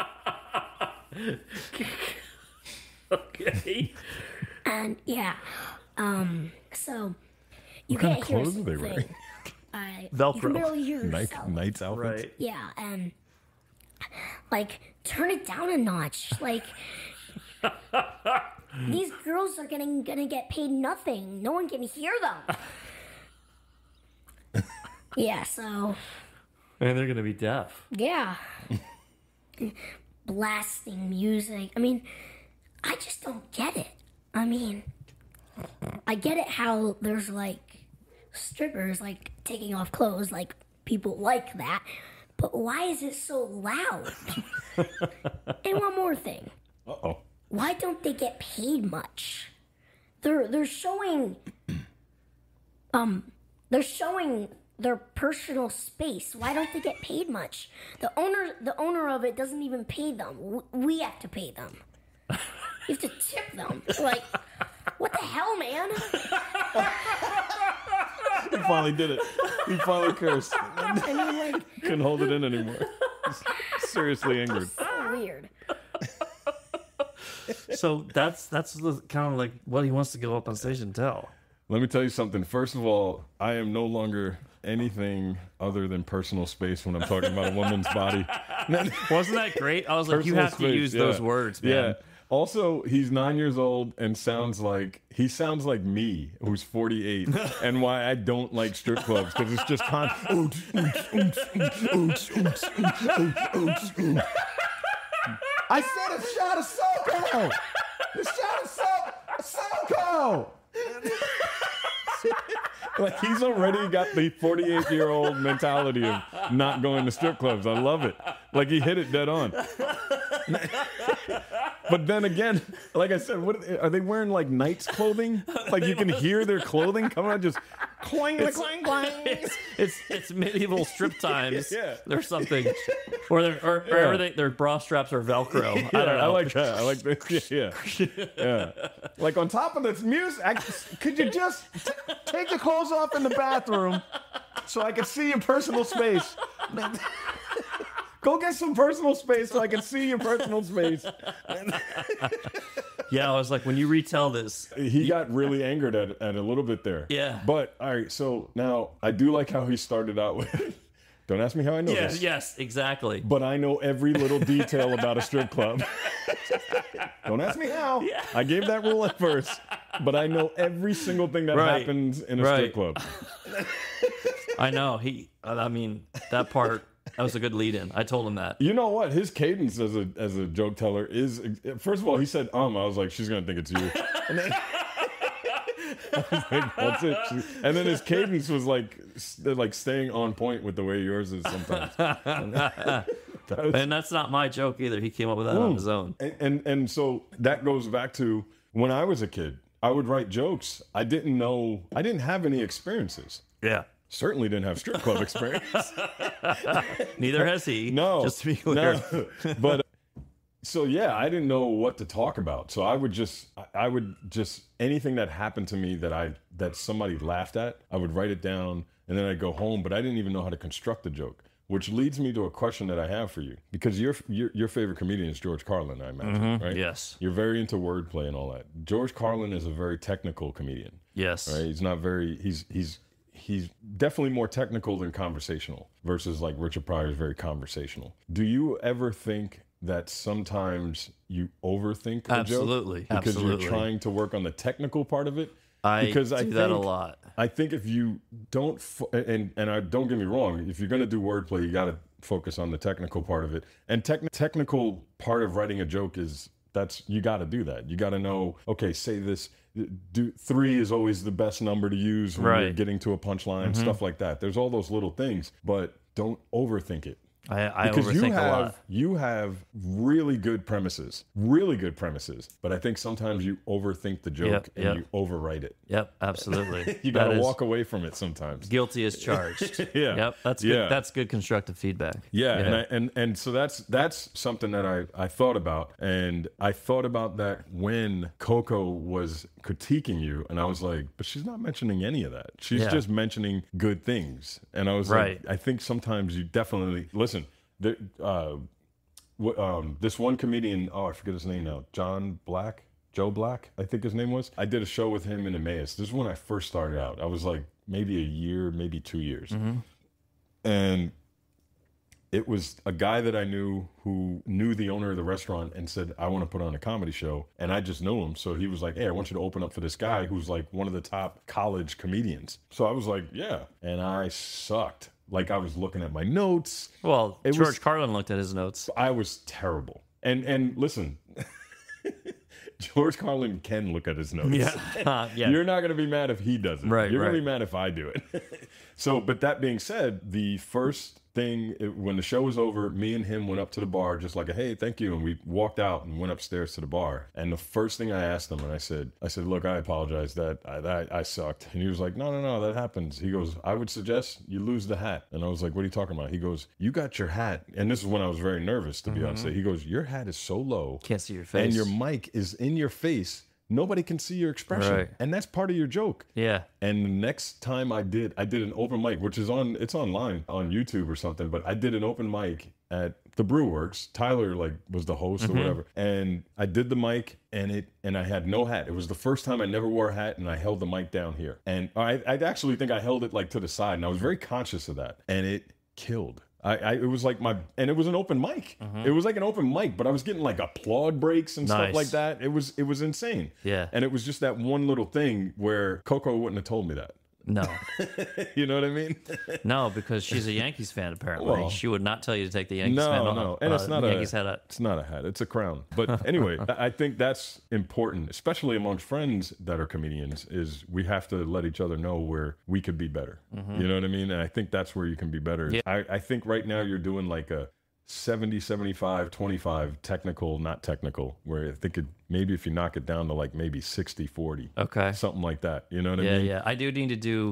Okay. And yeah, um, so you What kind can't of hear clothes are they something. wearing? I, You Velcro. can barely hear Night, yourself. Knights outfits? Right. Yeah, and like turn it down a notch. Like these girls are getting gonna get paid nothing. No one can hear them. Yeah, so And they're going to be deaf. yeah. Blasting music. I mean, I just don't get it. I mean, I get it how there's like strippers like taking off clothes, like people like that. But why is it so loud? And one more thing. Uh-oh. Why don't they get paid much? They're they're showing um they're showing their personal space. Why don't they get paid much? The owner the owner of it doesn't even pay them. W- We have to pay them. You have to tip them. Like, what the hell, man? He finally did it. He finally cursed. I mean, like, Couldn't hold it in anymore. Seriously angered. so weird. So that's that's the, kind of like what he wants to go up on stage and tell. Let me tell you something. First of all, I am no longer anything other than personal space when I'm talking about a woman's body. Wasn't that great? I was like, you Personal have to space, use yeah. those words, man. Yeah. Also, he's nine years old and sounds like he sounds like me, who's forty-eight, and why I don't like strip clubs because it's just con. I said a shot of SoCo. The shot of so- SoCo. Like he's already got the forty-eight-year-old mentality of not going to strip clubs. I love it. Like he hit it dead on. But then again, like I said, what are they wearing? Like Knights clothing? Like you can hear their clothing coming out, just clang, clang, clang. It's, it's it's medieval strip times Yeah. or something, or they're, or, or Yeah. everything, their bra straps are Velcro. Yeah, I don't know. I like that. I like that. Yeah, yeah, yeah. Like on top of this music, I, could you just t- take your clothes off in the bathroom so I can see your personal space? Go get some personal space so I can see your personal space. Yeah, I was like, when you retell this, He got really angered at, at a little bit there. Yeah. But all right, so now I do like how he started out with. Don't ask me how I know yes, this. yes, exactly. But I know every little detail about a strip club. Don't ask me how. Yeah. I gave that rule at first, but I know every single thing that Right. happens in a Right. strip club. I know he. I mean, that part. That was a good lead-in. I told him that. You know what? His cadence as a as a joke teller is. First of all, he said um. I was like, she's gonna think it's you. And then, I was like, that's it. And then his cadence was like like staying on point with the way yours is sometimes. And, that was, and that's not my joke either. He came up with that on his own. And, and and so that goes back to when I was a kid. I would write jokes. I didn't know. I didn't have any experiences. Yeah. Certainly didn't have strip club experience. Neither has he. No. Just to be clear. No. But uh, so yeah, I didn't know what to talk about. So I would just, I would just anything that happened to me that I that somebody laughed at, I would write it down, and then I'd go home. But I didn't even know how to construct a joke, which leads me to a question that I have for you, because your your, your favorite comedian is George Carlin, I imagine, Mm-hmm. right? Yes. You're very into wordplay and all that. George Carlin is a very technical comedian. Yes. Right? He's not very. He's he's. He's definitely more technical than conversational, versus like Richard Pryor is very conversational. Do you ever think that sometimes you overthink a Absolutely. joke because Absolutely. you're trying to work on the technical part of it? I because do I think, that a lot. I think if you don't, fo- and and I don't get me wrong, if you're going to do wordplay, you got to focus on the technical part of it. And tech technical part of writing a joke is that's you got to do that. You got to know, okay, say this. Do three is always the best number to use when Right. you're getting to a punchline, Mm-hmm. stuff like that. There's all those little things, but don't overthink it. I, I Because you overthink have a lot. you have really good premises, really good premises. But I think sometimes you overthink the joke Yep, and yep. you overwrite it. Yep, absolutely. You got That to is walk away from it sometimes. guilty as charged. Yeah. Yep. That's Yeah. good. That's good constructive feedback. Yeah, and I, and and so that's that's something that I I thought about, and I thought about that when Coco was critiquing you, and I was like, but she's not mentioning any of that. She's Yeah. just mentioning good things, and I was Right. like, I think sometimes you definitely listen. The, uh, wh- um, this one comedian, oh, I forget his name now, John Black, Joe Black, I think his name was. I did a show with him in Emmaus. This is when I first started out. I was like maybe a year, maybe two years, and it was a guy that I knew who knew the owner of the restaurant and said, I want to put on a comedy show. And I just knew him. So he was like, hey, I want you to open up for this guy who's like one of the top college comedians. So I was like, yeah. And I sucked. Like I was looking at my notes. Well, It George was- Carlin looked at his notes. I was terrible. And and listen, George Carlin can look at his notes. Yeah. yeah. You're not going to be mad if he does it. Right, You're going to right. be mad if I do it. So, but that being said, the first thing, it- when the show was over, me and him went up to the bar just like, a, hey, thank you. And we walked out and went upstairs to the bar. And the first thing I asked him, and I said, I said, look, I apologize that I, that I sucked. And he was like, no, no, no, that happens. He goes, I would suggest you lose the hat. And I was like, what are you talking about? He goes, you got your hat. And this is when I was very nervous, to be honest. He goes, your hat is so low. Can't see your face. And your mic is in your face. Nobody can see your expression. Right. And that's part of your joke. Yeah. And the next time I did, I did an open mic, which is on, it's online on YouTube or something, but I did an open mic at the Brewworks. Tyler like was the host or whatever. And I did the mic and it, and I had no hat. It was the first time I never wore a hat, and I held the mic down here. And I, I actually think I held it like to the side, and I was very conscious of that. And it killed. I, I it was like my, and it was an open mic. It was like an open mic, but I was getting like applaud breaks and stuff Nice. like that. It was it was insane. Yeah. And it was just that one little thing where Coco wouldn't have told me that. No. You know what I mean? No, because she's a Yankees fan, apparently. Well, she would not tell you to take the Yankees no, fan off. no, and uh, it's not the a Yankees hat. A, it's not a hat. It's a crown. But anyway, I I think that's important, especially amongst friends that are comedians. Is we have to let each other know where we could be better. You know what I mean? And I think that's where you can be better. Yeah. I, I think right now you're doing like a seventy, seventy-five, twenty-five technical, not technical. Where I think it, maybe if you knock it down to like maybe sixty, forty, okay. something like that. You know what Yeah, I mean? yeah. I do need to do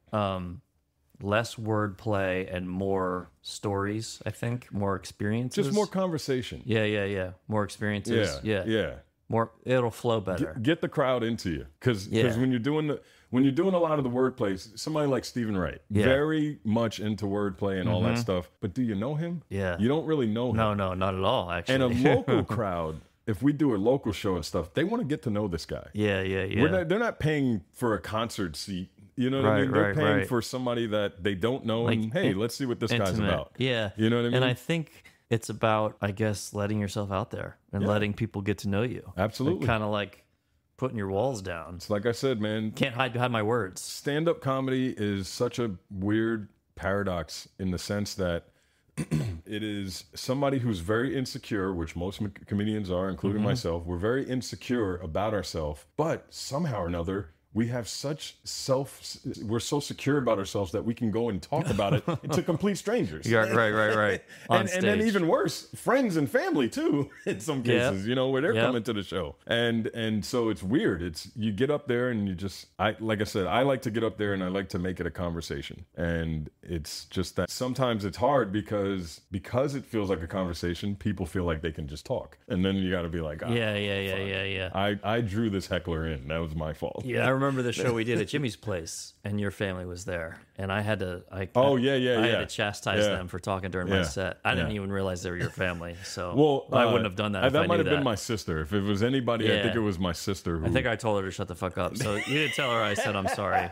um, less wordplay and more stories, I think. More experiences. Just more conversation. Yeah, yeah, yeah. More experiences. Yeah, Yeah. yeah. More, it'll flow better. Get, get the crowd into you, because Yeah. when you're doing the when you're doing a lot of the wordplay, somebody like Stephen Wright, Yeah. very much into wordplay and all that stuff. But do you know him? Yeah. You don't really know him. No, no, not at all, actually. And a local crowd, if we do a local show and stuff, they want to get to know this guy. yeah, yeah, yeah. We're not, they're not paying for a concert seat. You know what I Right, mean? They're right, paying right. for somebody that they don't know. and Like, hey, in- let's see what this guy's Intimate. about. Yeah. You know what I mean? And I think it's about, I guess, letting yourself out there and Yeah. letting people get to know you. Absolutely. Kind of like putting your walls down. It's like I said, man. Can't hide behind my words. Stand-up comedy is such a weird paradox in the sense that it is somebody who's very insecure, which most comedians are, including mm-hmm. myself. We're very insecure about ourselves, but somehow or another, we have such self, we're so secure about ourselves that we can go and talk about it to complete strangers. Yeah, right, right, right. and, and then even worse, friends and family too, in some cases, yep. you know, where they're yep. coming to the show. And and so it's weird. It's, you get up there and you just, I like I said, I like to get up there and I like to make it a conversation. And it's just that sometimes it's hard because, because it feels like a conversation, people feel like they can just talk. And then you got to be like, oh, yeah, yeah, yeah, yeah, yeah. I, I drew this heckler in. That was my fault. Yeah, I remember the show we did at Jimmy's place, and your family was there, and I had to. I, oh yeah, yeah, I yeah. had to chastise yeah. them for talking during yeah. my set. I didn't yeah. even realize they were your family, so well, I uh, wouldn't have done that. Uh, if that I might knew have that. been my sister. If it was anybody, yeah. I think it was my sister. Who... I think I told her to shut the fuck up. So you didn't tell her I said I'm sorry.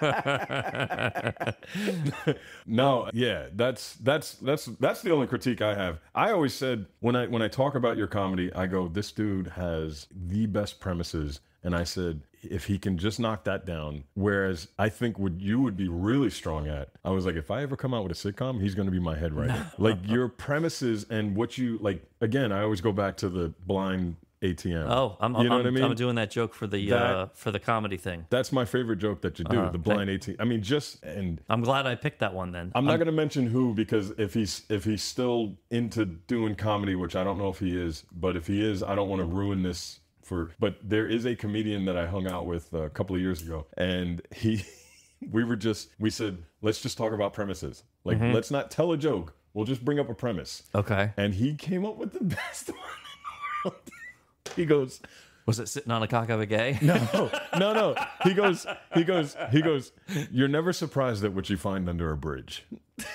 No, yeah, that's that's that's that's the only critique I have. I always said when I when I talk about your comedy, I go, this dude has the best premises. And I said, if he can just knock that down, whereas I think what you would be really strong at, I was like, if I ever come out with a sitcom, he's going to be my head writer. Like your premises and what you, like, again, I always go back to the blind A T M. Oh, I'm, you know I'm, what I mean? I'm doing that joke for the that, uh, for the comedy thing. That's my favorite joke that you do, uh-huh. the blind A T M. I mean, just, and I'm glad I picked that one then. I'm, I'm not going to mention who, because if he's if he's still into doing comedy, which I don't know if he is, but if he is, I don't want to ruin this. For, but there is a comedian that I hung out with a couple of years ago, and he, we were just, we said, let's just talk about premises. Like, mm-hmm. let's not tell a joke. We'll just bring up a premise. Okay. And he came up with the best one in the world. He goes, was it sitting on a cock of a gay? No, no, no. He goes, he goes, he goes, you're never surprised at what you find under a bridge.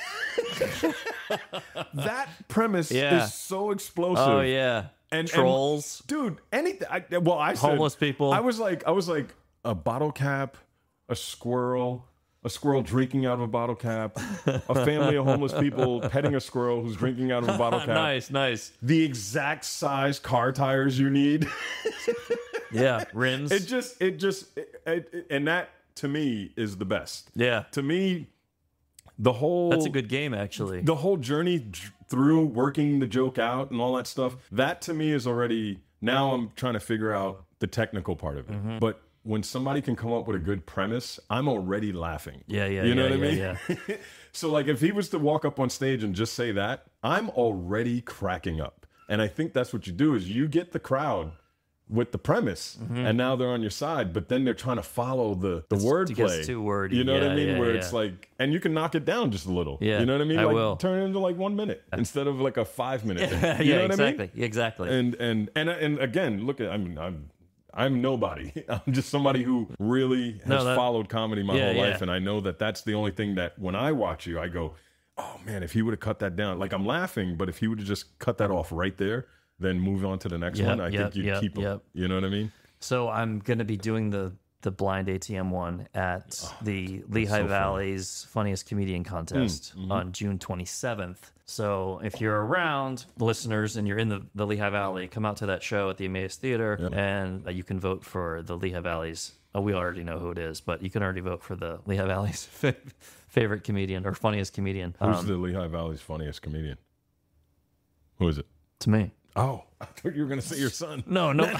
That premise yeah. is so explosive. Oh, yeah. And trolls, and, dude. Anything. I, well, I said homeless people. I was like, I was like a bottle cap, a squirrel, a squirrel drinking out of a bottle cap, a family of homeless people petting a squirrel who's drinking out of a bottle cap. Nice, nice. The exact size car tires you need. Yeah, rims. It just, it just, it, it, and that to me is the best. Yeah, to me, the whole that's a good game actually. The whole journey through working the joke out and all that stuff, that to me is already, now I'm trying to figure out the technical part of it. Mm-hmm. But when somebody can come up with a good premise, I'm already laughing. Yeah, yeah, you know yeah, what I mean? Yeah, yeah. So like if he was to walk up on stage and just say that, I'm already cracking up. And I think that's what you do, is you get the crowd with the premise, mm-hmm. and now they're on your side, but then they're trying to follow the the wordplay. It's too wordy. You know yeah, what I mean? Yeah, Where yeah. it's like, and you can knock it down just a little. Yeah, you know what I mean? I Like will. turn it into like one minute instead of like a five minute. Thing. You yeah, know what exactly. I mean? Exactly. And and and and again, look at I mean I'm I'm nobody. I'm just somebody who really has no, that, followed comedy my yeah, whole life, yeah. and I know that that's the only thing that when I watch you, I go, oh man, if he would have cut that down, like I'm laughing, but if he would have just cut that off right there, then move on to the next yep, one, I yep, think you'd yep, keep them. yep. You know what I mean? So I'm going to be doing the the blind A T M one at oh, the Lehigh so Valley's Funniest Comedian Contest mm, mm-hmm. on June twenty-seventh. So if you're around, listeners, and you're in the, the Lehigh Valley, come out to that show at the Emmaus Theater, yep. and uh, you can vote for the Lehigh Valley's, oh, we already know who it is, but you can already vote for the Lehigh Valley's favorite comedian or funniest comedian. Who's um, the Lehigh Valley's funniest comedian? Who is it? It's me. Oh, I thought you were going to say your son. No, no.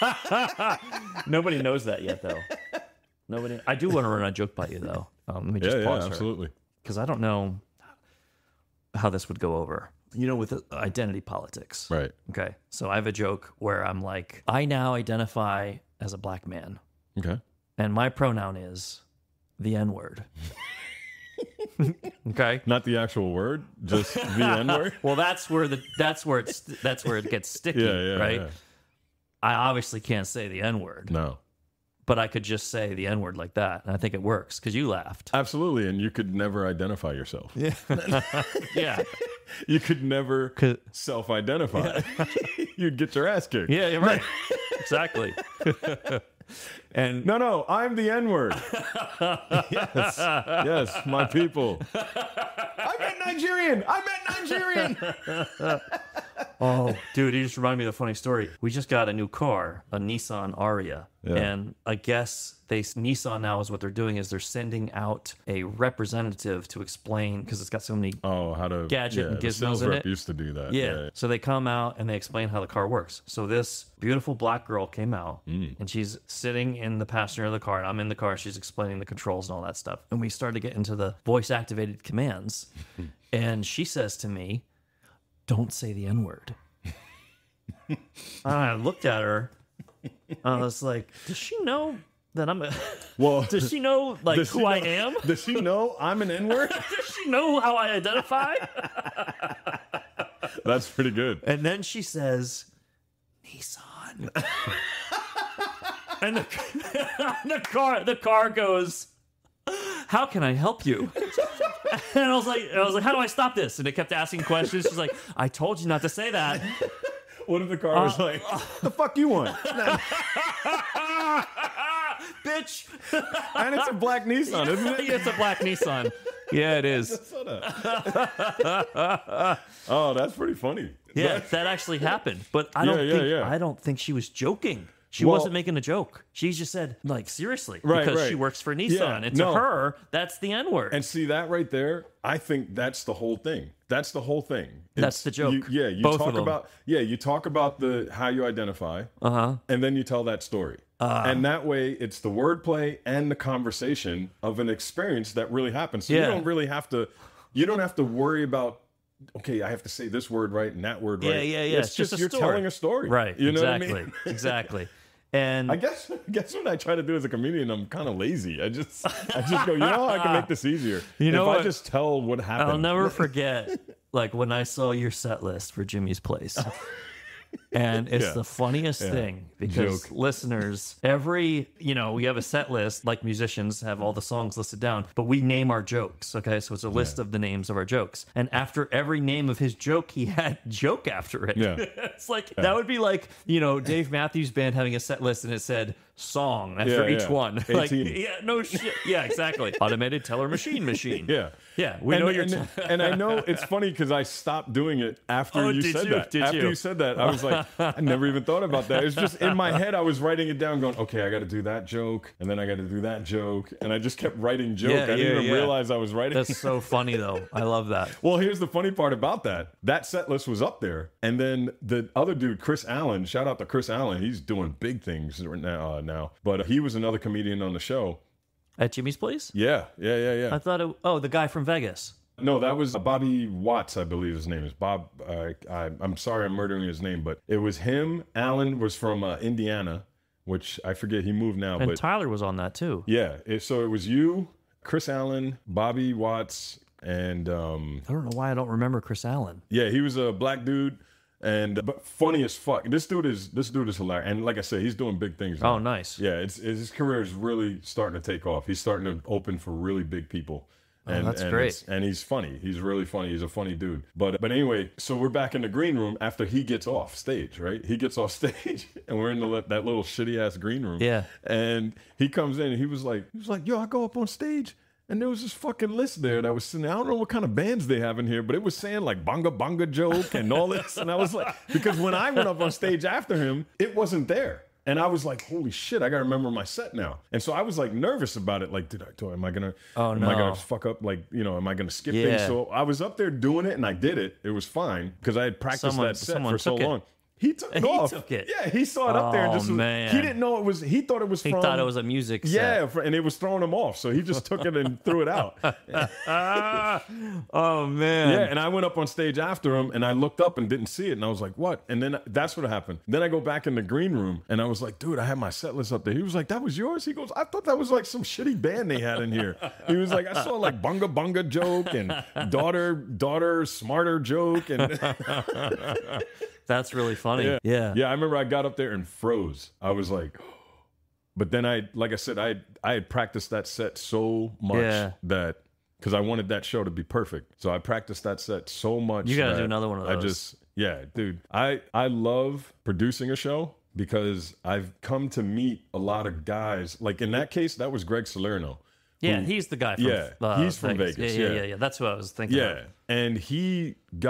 Nobody knows that yet, though. Nobody. I do want to run a joke by you, though. Um, let me just yeah, pause yeah, absolutely. Because I don't know how this would go over. You know, with identity politics. Right. Okay. So I have a joke where I'm like, I now identify as a black man. Okay. And my pronoun is the N-word. Okay. Not the actual word, just the N-word. Well, that's where the that's where it's that's where it gets sticky, yeah, yeah, right? Yeah. I obviously can't say the N-word. No. But I could just say the N-word like that, and I think it works because you laughed. Absolutely, and you could never identify yourself. Yeah. Yeah. You could never self-identify. Yeah. You'd get your ass kicked. Yeah, you're right. Exactly. And no, no, I'm the N-word. Yes, yes, my people. I meant Nigerian. I meant Nigerian. Oh, dude, you just reminded me of a funny story. We just got a new car, a Nissan Ariya. Yeah. And I guess they Nissan now is what they're doing is they're sending out a representative to explain, because it's got so many Oh, how to gadget yeah, and the gizmos sales in rep it. used to do that. Yeah. So they come out and they explain how the car works. So this beautiful black girl came out Mm. and she's sitting in the passenger of the car. And I'm in the car. She's explaining the controls and all that stuff. And we started to get into the voice activated commands. And she says to me, "Don't say the N word." I looked at her. I was like, does she know that I'm a... Well, does she know like does who she I know- am? Does she know I'm an N-word? Does she know how I identify? That's pretty good. And then she says, Nissan. And the, the car the car goes, "How can I help you?" And I was like, I was like, "How do I stop this?" And it kept asking questions. She's like, "I told you not to say that." What if the car was Uh, like, "The fuck you want?" Bitch. And it's a black Nissan, isn't it? It's a black Nissan. Yeah, it is. Oh, that's pretty funny. Yeah, that actually happened. But I Yeah, don't yeah, think yeah. I don't think she was joking. She Well- wasn't making a joke. She just said, like, seriously, Right, because right. she works for Nissan. Yeah, and to no. her, that's the N-word. And see that right there, I think that's the whole thing. That's the whole thing. That's the joke. You, yeah, you Both of talk them. about yeah, you talk about the how you identify, Uh-huh. and then you tell that story. Uh. and that way, it's the wordplay and the conversation of an experience that really happens. So Yeah. you don't really have to. You don't have to worry about. Okay, I have to say this word right and that word Yeah, right. yeah, yeah. It's, It's just, just a you're story. telling a story, Right, You know exactly, what I mean? exactly. And I guess I guess what I try to do as a comedian, I'm kind of lazy. I just I just go, you know, I can make this easier. You know if I what? just tell what happened. I'll never forget, like, when I saw your set list for Jimmy's Place. And it's Yeah. the funniest Yeah. thing because Joke. listeners, every, you know, we have a set list, like musicians have all the songs listed down, but we name our jokes. Okay. So it's a list of the names of our jokes. And after every name of his joke, he had joke after it. Yeah. It's like, that would be like, you know, Dave Matthews Band having a set list and it said song after Yeah, each yeah. one. Like, eighteen. yeah, no shit. Yeah, exactly. Automated teller machine machine. Yeah. Yeah. We and, know you're. and, and I know it's funny because I stopped doing it after Oh, you did said you? that. Did after you? you said that, I was like, I never even thought about that. It was just in my head. I was writing it down, going, okay, I got to do that joke, and then I got to do that joke, and I just kept writing joke. Yeah, I didn't yeah, even yeah. realize I was writing. That's so funny, though. I love that. Well, here's the funny part about that. That set list was up there. And then the other dude, Chris Allen, shout out to Chris Allen. He's doing big things right now. Uh, now. But he was another comedian on the show. At Jimmy's Place? Yeah, yeah, yeah, yeah. I thought it. Oh, the guy from Vegas. No, that was Bobby Watts, I believe his name is. Bob, uh, I, I'm sorry I'm murdering his name, but it was him. Allen was from uh, Indiana, which I forget. He moved now. And but Tyler was on that, too. yeah, it, so it was you, Chris Allen, Bobby Watts, and um, I don't know why I don't remember Chris Allen. yeah, he was a black dude. And but funny as fuck. This dude is this dude is hilarious. And like I said, he's doing big things now. Oh, nice. Yeah, it's, it's his career is really starting to take off. He's starting to open for really big people. And, that's and great. it's- And he's funny. He's really funny. He's a funny dude. But but anyway, so we're back in the green room after he gets off stage, right? He gets off stage, and we're in the, li- that little shitty ass green room. Yeah. And he comes in, and he was like, he was like, yo, I go up on stage. And there was this fucking list there that was sitting there. I don't know what kind of bands they have in here, but it was saying like Bonga Bonga Joke and all this. And I was like, because when I went up on stage after him, it wasn't there. And I was like, holy shit, I got to remember my set now. And so I was like nervous about it. Like, did I do, am I going to, Oh, am I no. going to fuck up? Like, you know, am I going to skip Yeah. things? So I was up there doing it and I did it. It was fine because I had practiced Someone- that set someone for so took it. long. He took it He off. took it. Yeah, he saw it up there and Oh, just was, man. he didn't know it was, he thought it was He from. thought it was a music set. Yeah, fr- and it was throwing him off. So he just took it and threw it out. Oh, man. Yeah, and I went up on stage after him, and I looked up and didn't see it, and I was like, "What?" And then that's what happened. Then I go back in the green room, and I was like, "Dude, I had my set list up there." He was like, "That was yours?" He goes, "I thought that was like some shitty band they had in here." He was like, "I saw like Bunga Bunga Joke and daughter daughter smarter joke and." That's really funny. Yeah. Yeah. Yeah, I remember I got up there and froze. I was like, but then I, like I said, I I had practiced that set so much Yeah. that, because I wanted that show to be perfect. So I practiced that set so much. You gotta that do another one of I those. just, yeah, dude. I, I love producing a show because I've come to meet a lot of guys. Like in that case, that was Greg Salerno. Yeah, who- he's the guy from Yeah, uh, he's from Vegas, Yeah, yeah, yeah. yeah, yeah. That's what I was thinking Yeah, of. and he got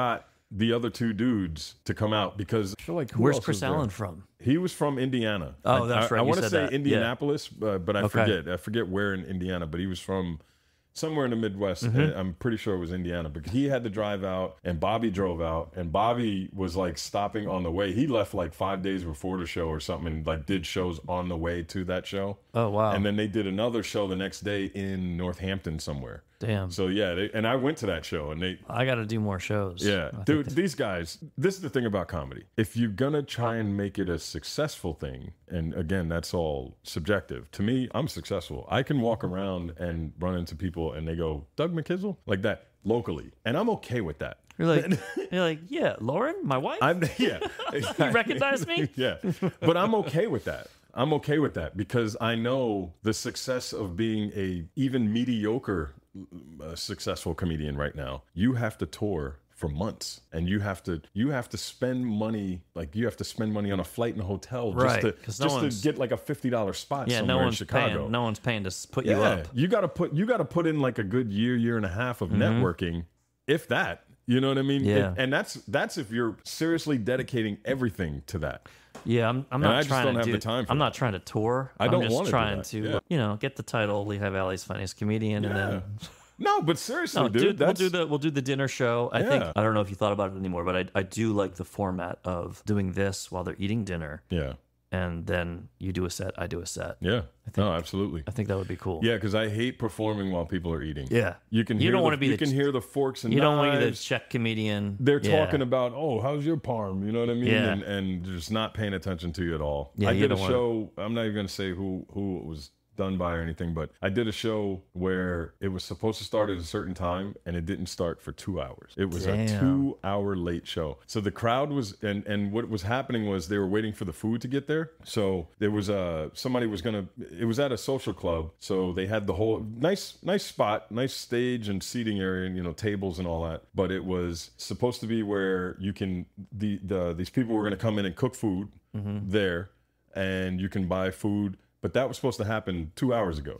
the other two dudes to come out because I feel like who Where's else Chris was there? Allen from? He was from Indiana. Oh, I- that's I, right. I You want to said say that. Yeah. Indianapolis, uh, but I Okay. forget. I forget where in Indiana, but he was from somewhere in the Midwest. Mm-hmm. And I'm pretty sure it was Indiana because he had to drive out and Bobby drove out and Bobby was like stopping on the way. He left like five days before the show or something and like did shows on the way to that show. Oh, wow. And then they did another show the next day in Northampton somewhere. Damn. So yeah, they, and I went to that show and they I got to do more shows. yeah, I think dude, that- these guys, this is the thing about comedy. If you're going to try and make it a successful thing, and again, that's all subjective. To me, I'm successful. I can walk around and run into people and they go, Doug McKizzle? Like that locally. And I'm okay with that. You're like, you're like, yeah, Lauren, my wife. I'm, yeah. You recognize me? Yeah. But I'm okay with that. I'm okay with that because I know the success of being a even mediocre uh, successful comedian right now. You have to tour for months and you have to you have to spend money, like you have to spend money on a flight and a hotel just Right, to 'cause no just to one's- get like a fifty dollar spot Yeah, somewhere no in one's Chicago. paying. No one's paying to s- put you Yeah, up. you got to put you got to put in like a good year, year and a half of networking, if that. You know what I mean? Mm-hmm. Yeah. And, and that's that's if you're seriously dedicating everything to that. Yeah, I'm. I'm And not I just trying don't to have do. the time for I'm that. not trying to tour. I don't I'm just wanna do trying that. to, Yeah. you know, get the title Lehigh Valley's funniest comedian, and Yeah. then No, but seriously, no, dude, dude, we'll that's do the we'll do the dinner show. I think Yeah. I don't know if you thought about it anymore, but I I do like the format of doing this while they're eating dinner, yeah, and then you do a set, I do a set. yeah. No, absolutely. I think that would be cool. Yeah, because I hate performing while people are eating. Yeah. you can. You hear don't the- wanna be You the- can hear the forks and You don't want to be the knives. check comedian. They're Yeah. talking about, oh, how's your parm? You know what I mean? Yeah. And, and just not paying attention to you at all. Yeah, I you did a don't wanna- show. I'm not even going to say who who it was done by or anything, but I did a show where it was supposed to start at a certain time and it didn't start for two hours. It was a Damn. two hour late show. So the crowd was, and, and what was happening was they were waiting for the food to get there. So there was a, somebody was going to, it was at a social club. So they had the whole nice, nice spot, nice stage and seating area and, you know, tables and all that. But it was supposed to be where you can, the, the these people were going to come in and cook food there and you can buy food. But that was supposed to happen two hours ago.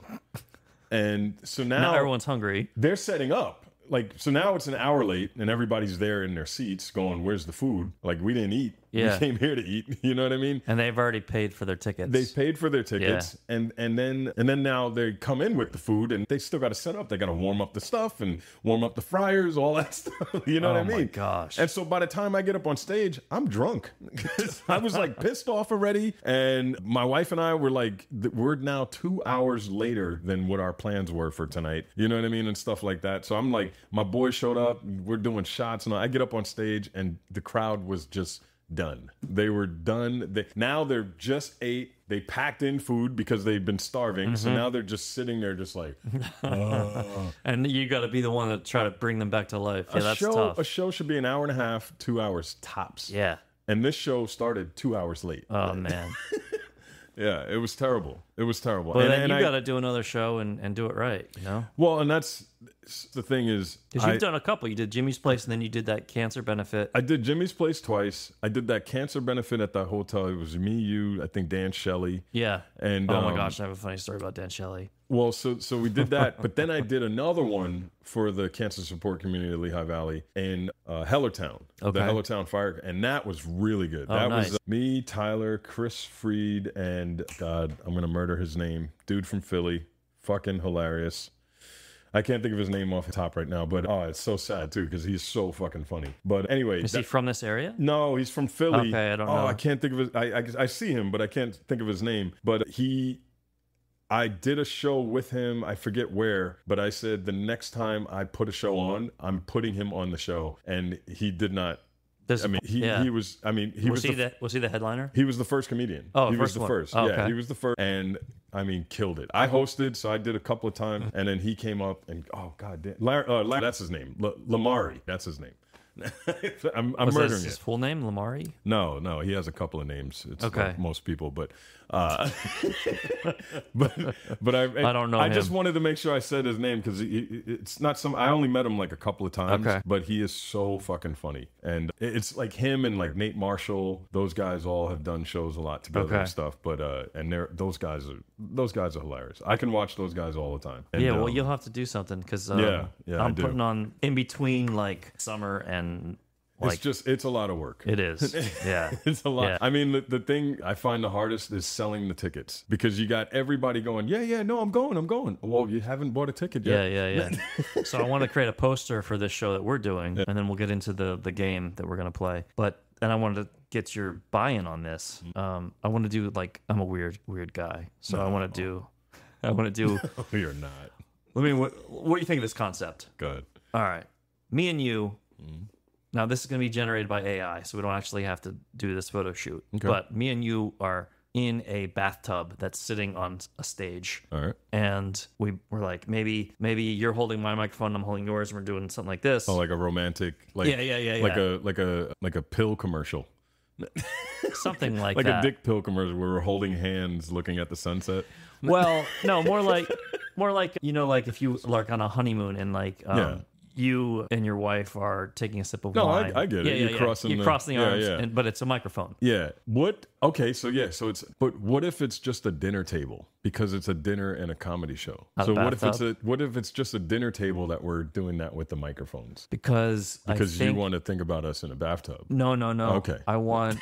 And so now, Now everyone's hungry. they're setting up. Like, so now it's an hour late and everybody's there in their seats going, where's the food? Like, we didn't eat. Yeah. We came here to eat. You know what I mean? And they've already paid for their tickets. They paid for their tickets, and and then and then now they come in with the food, and they still got to set up. They got to warm up the stuff and warm up the fryers, all that stuff. You know Oh what I mean? my gosh. And so by the time I get up on stage, I'm drunk. I was like pissed off already, and my wife and I were like, th- we're now two hours later than what our plans were for tonight. You know what I mean, and stuff like that. So I'm like, my boys showed up, we're doing shots, and I get up on stage, and the crowd was just done. They were done. They, now they're just ate. They packed in food because they've been starving. So now they're just sitting there, just like oh. And you got to be the one to try to bring them back to life. Yeah, a that's show. tough. A show should be an hour and a half, two hours tops. Yeah. And this show started two hours late. Oh man. Yeah, it was terrible. It was terrible. But and, then and you I- got to do another show and, and do it right. You know. well, and that's the thing is, Because you've I- done a couple. You did Jimmy's Place, and then you did that cancer benefit. I did Jimmy's Place twice. I did that cancer benefit at the hotel. It was me, you, I think Dan Shelley. Yeah. And oh my um, gosh, I have a funny story about Dan Shelley. Well, so so we did that, but then I did another one for the cancer support community of Lehigh Valley in uh, Hellertown, Okay. the Hellertown Fire, and that was really good. Oh, that nice. was uh, me, Tyler, Chris Freed, and God, I'm gonna murder his name, dude from Philly, fucking hilarious. I can't think of his name off the top right now, but oh, it's so sad too because he's so fucking funny. But anyway, Is that- he from this area? no, he's from Philly. Okay, I don't oh, know. I can't think of his. I, I I see him, but I can't think of his name. But he, I did a show with him. I forget where, but I said the next time I put a show on, I'm putting him on the show, and he did not. This, I mean, he yeah. he was. I mean, he was, was, he the, the, was he the headliner? he was the first comedian. Oh, he was first the one. first. Oh, Yeah, okay. he was the first, and I mean, killed it. I hosted, so I did a couple of times, and then he came up, and oh god damn, Larry, uh, Larry, that's his name, L- Lamari, that's his name. I'm, I'm Was that murdering his it. full name, Lamari? No, no, he has a couple of names. It's Okay. like most people, but uh, but but I I don't know I just him. wanted to make sure I said his name because it's not some. I only met him like a couple of times, Okay. but he is so fucking funny, and it's like him and like Nate Marshall. Those guys all have done shows a lot together Okay. and stuff. But uh, and they're those guys are those guys are hilarious. I can watch those guys all the time. And, Yeah, well, um, you'll have to do something because um, Yeah, yeah, I I'm do. putting on in between like summer and Like, it's just, it's a lot of work. it is. Yeah. It's a lot. Yeah. I mean, the, the thing I find the hardest is selling the tickets because you got everybody going, yeah, yeah, no, I'm going, I'm going. Well, you haven't bought a ticket yet. Yeah, yeah, yeah. So I want to create a poster for this show that we're doing, and then we'll get into the the game that we're gonna play. But and I wanted to get your buy-in on this. Um, I want to do like I'm a weird weird guy, so No. I want to do. I want to do. No, you're not. Let me. What, what do you think of this concept? Good. All right, me and you. Now this is going to be generated by A I, so we don't actually have to do this photo shoot. Okay. But me and you are in a bathtub that's sitting on a stage. All right. And we were like, maybe maybe you're holding my microphone, I'm holding yours, and we're doing something like this. Oh, like a romantic, like Yeah, yeah, yeah, like yeah. a like a like a pill commercial, Something like, like that. a dick pill commercial where we're holding hands, looking at the sunset. Well, no, more like more like you know, like if you like on a honeymoon and like um, Yeah. you and your wife are taking a sip of No, I- wine. I get it. Yeah, yeah, You're yeah. crossing you the- cross the yeah, arms, yeah. And, but it's a microphone. Yeah. What? Okay. So yeah. So it's. But what if it's just a dinner table because it's a dinner and a comedy show? Not a so what if it's bathtub? a what if it's just a dinner table that we're doing that with the microphones? Because Because I think, you want to think about us in a bathtub. No, no, no. Okay. I want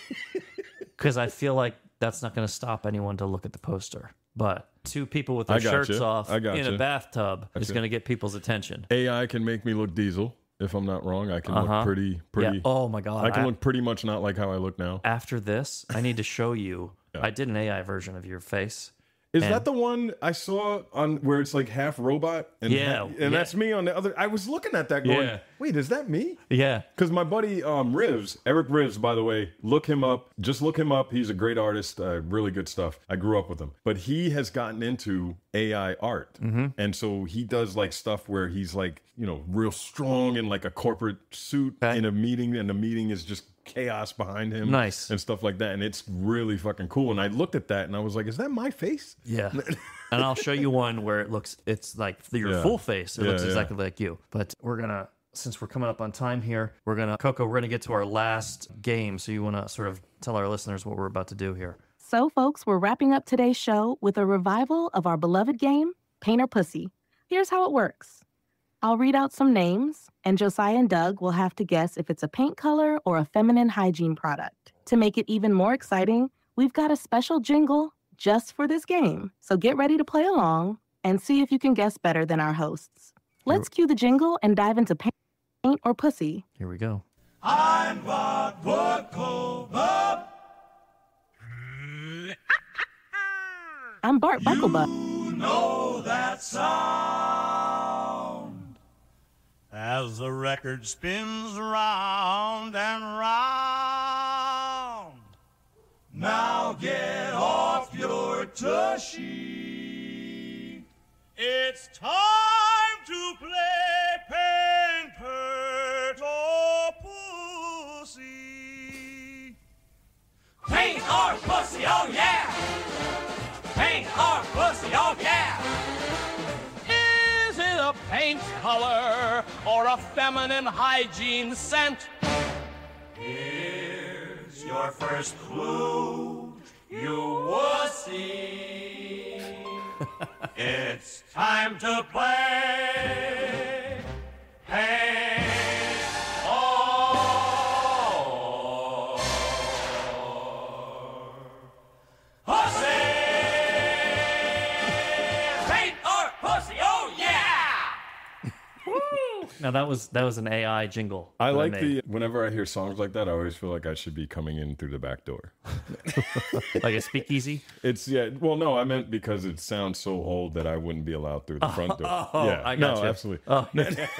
because I feel like that's not going to stop anyone to look at the poster. But two people with their I got shirts you. off I got in a you. bathtub is Gotcha. going to get people's attention. A I can make me look diesel if I'm not wrong. I can Uh-huh. look pretty pretty. Yeah. Oh my god. I can I- look pretty much not like how I look now. After this, I need to show you. Yeah. I did an A I version of your face. Is And- that the one I saw on where it's like half robot? And Yeah, half- and yeah. that's me on the other. I was looking at that going, Yeah. wait, is that me? Yeah. Because my buddy um, Rivs, Eric Rivs, by the way, look him up. Just look him up. He's a great artist, uh, really good stuff. I grew up with him. But he has gotten into A I art. Mm-hmm. And so he does like stuff where he's like, you know, real strong in like a corporate suit Okay. in a meeting, and the meeting is just chaos behind him. Nice. And stuff like that. And it's really fucking cool. And I looked at that and I was like, is that my face? Yeah. And I'll show you one where it looks, it's like your Yeah. full face. It Yeah, looks yeah. exactly like you. But we're going to, since we're coming up on time here, we're going to, Coco, we're going to get to our last game. So you want to sort of tell our listeners what we're about to do here. So, folks, we're wrapping up today's show with a revival of our beloved game, Paint or Pussy. Here's how it works. I'll read out some names, and Josiah and Doug will have to guess if it's a paint color or a feminine hygiene product. To make it even more exciting, we've got a special jingle just for this game. So get ready to play along and see if you can guess better than our hosts. Let's cue the jingle and dive into paint or pussy. Here we go. I'm Bob Buckle Bob. I'm Bart Bucklebutt. You know that sound as the record spins round and round. Now get off your tushy. It's time to play Paint, Pert, or Pussy. Paint or Pussy, oh yeah! Paint or Pussy, oh yeah! Is it a paint color or a feminine hygiene scent? Here's your first clue, you wussy. It's time to play Paint or Pussy! Paint or Pussy, oh yeah! Now that was that was an A I jingle. I that like made. the, whenever I hear songs like that, I always feel like I should be coming in through the back door. like a speakeasy. It's, yeah, well, no, I meant because it sounds so old that I wouldn't be allowed through the front door. Oh, yeah, I got no, you. absolutely. Oh.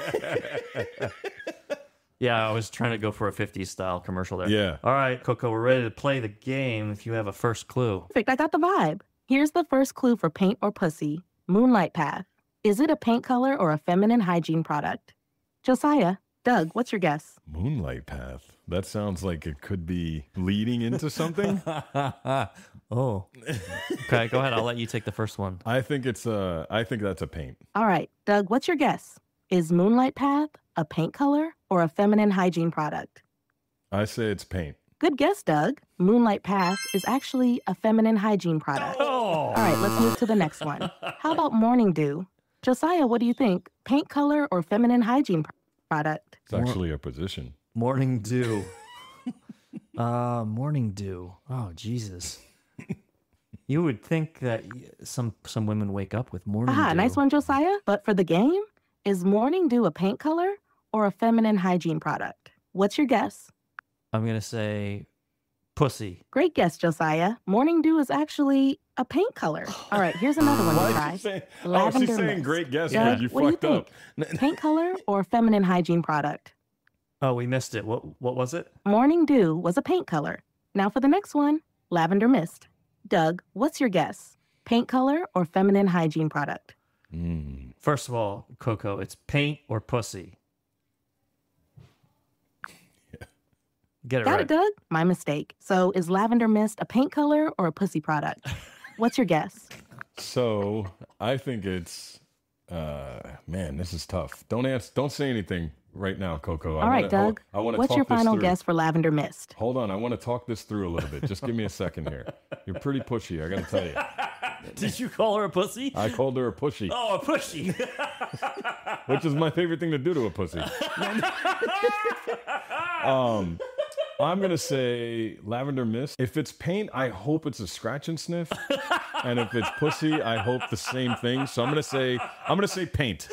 Yeah, I was trying to go for a fifties style commercial there. Yeah. All right, Coco, we're ready to play the game if you have a first clue. Perfect, I got the vibe. Here's the first clue for paint or pussy. Moonlight path. Is it a paint color or a feminine hygiene product? Josiah, Doug, what's your guess? Moonlight Path. That sounds like it could be leading into something. Oh. Okay, go ahead. I'll let you take the first one. I think it's uh I think that's a paint. All right, Doug, what's your guess? Is Moonlight path a paint color or a feminine hygiene product? I say it's paint. Good guess, Doug. Moonlight path is actually a feminine hygiene product. Oh. All right, let's move to the next one. How about morning dew? Josiah, what do you think? Paint color or feminine hygiene pr- product? It's actually a position. Morning dew. uh, morning dew. Oh, Jesus. You would think that some some women wake up with morning Aha, dew. nice one, Josiah. But for the game, is morning dew a paint color or a feminine hygiene product? What's your guess? I'm going to say pussy. Great guess, Josiah. Morning dew is actually a paint color. All right, here's another one Why to is try. she saying? Oh, Lavender she's saying mist. great guess, Doug, but you what do you fucked up. think? Paint color or feminine hygiene product? Oh, we missed it. What what was it? Morning dew was a paint color. Now for the next one, lavender mist. Doug, what's your guess? Paint color or feminine hygiene product? Mm. First of all, Coco, it's paint or pussy. Yeah. Get it Got right. it, Doug? My mistake. So is lavender mist a paint color or a pussy product? What's your guess? So I think it's, uh, man, this is tough. Don't answer. Don't say anything right now, Coco. I All right, wanna, Doug. I want to What's talk your this final through. guess for lavender mist? Hold on, I want to talk this through a little bit. Just give me a second here. You're pretty pushy, I got to tell you. Did you call her a pussy? I called her a pushy, Oh, a pushy. which is my favorite thing to do to a pussy. um, I'm gonna say lavender mist. If it's paint, I hope it's a scratch and sniff, and if it's pussy, I hope the same thing. So I'm gonna say I'm gonna say paint.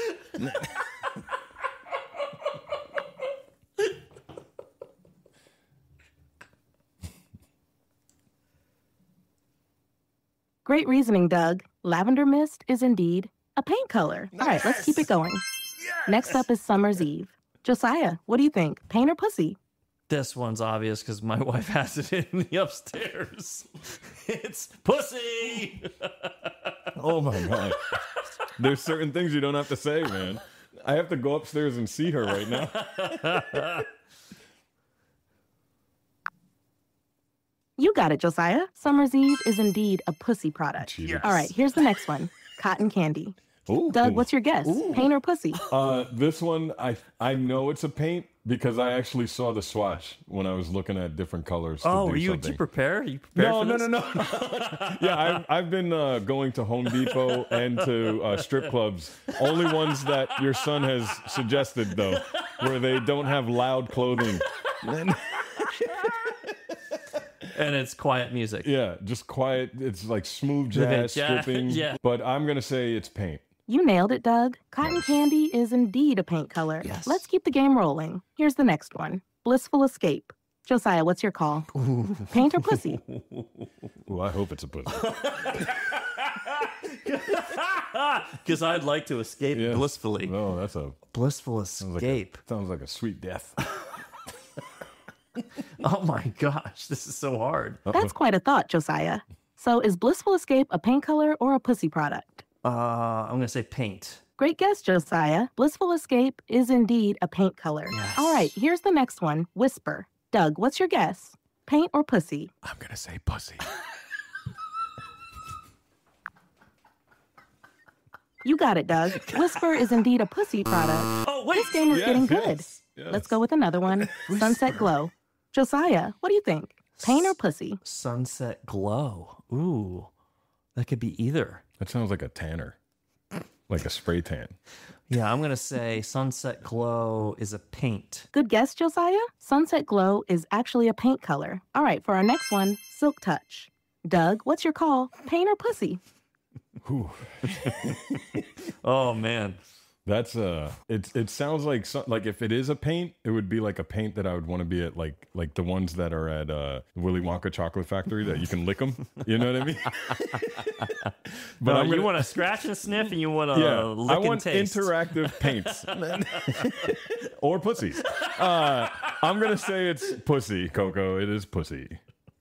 Great reasoning, Doug. Lavender mist is indeed a paint color. All right, let's keep it going. Next up is Summer's Eve. Josiah, what do you think? Paint or pussy? This one's obvious because my wife has it in the upstairs. It's pussy. Oh my god. There's certain things you don't have to say, man. I have to go upstairs and see her right now. You got it, Josiah. Summer's Eve is indeed a pussy product. Cheated. All right, here's the next one. Cotton candy. Ooh. Doug, what's your guess? Paint or pussy? Uh, this one, I I know it's a paint because I actually saw the swatch when I was looking at different colors. To Oh, do were you, did something. you prepare? You prepared No, for no, this? no, no, Yeah, I've, I've been uh, going to Home Depot and to uh, strip clubs. Only ones that your son has suggested, though, where they don't have loud clothing. And it's quiet music. Yeah, just quiet. It's like smooth Living jazz, jazz, stripping. yeah. But I'm going to say it's paint. You nailed it, Doug. Cotton candy is indeed a paint color. Yes. Let's keep the game rolling. Here's the next one. Blissful Escape. Josiah, what's your call? Paint or pussy? Ooh, I hope it's a pussy. Because I'd like to escape Yeah. blissfully. Oh, that's a Blissful sounds like a, escape. sounds like a sweet death. Oh my gosh, this is so hard. That's quite a thought, Josiah. So is Blissful Escape a paint color or a pussy product? Uh, I'm going to say paint. Great guess, Josiah. Blissful Escape is indeed a paint color. Yes. All right, here's the next one. Whisper. Doug, what's your guess? Paint or pussy? I'm going to say pussy. You got it, Doug. Whisper is indeed a pussy product. Oh, wait. This game is Yes, getting good. yes, yes. Let's go with another one. Sunset Glow. Josiah, what do you think? Paint or pussy? Sunset glow. Ooh, that could be either. That sounds like a tanner, like a spray tan. Yeah, I'm going to say sunset glow is a paint. Good guess, Josiah. Sunset Glow is actually a paint color. All right, for our next one, Silk Touch. Doug, what's your call? Paint or pussy? Whew. Oh, man. That's uh it it sounds like some, like if it is a paint, it would be like a paint that I would want to be at, like like the ones that are at uh Willy Wonka Chocolate Factory that you can lick them. You know what I mean? But But I'm you gonna- want to scratch and sniff and you want to yeah, lick I and want taste. interactive paints or pussies. Uh, I'm gonna say it's pussy, Coco. It is pussy.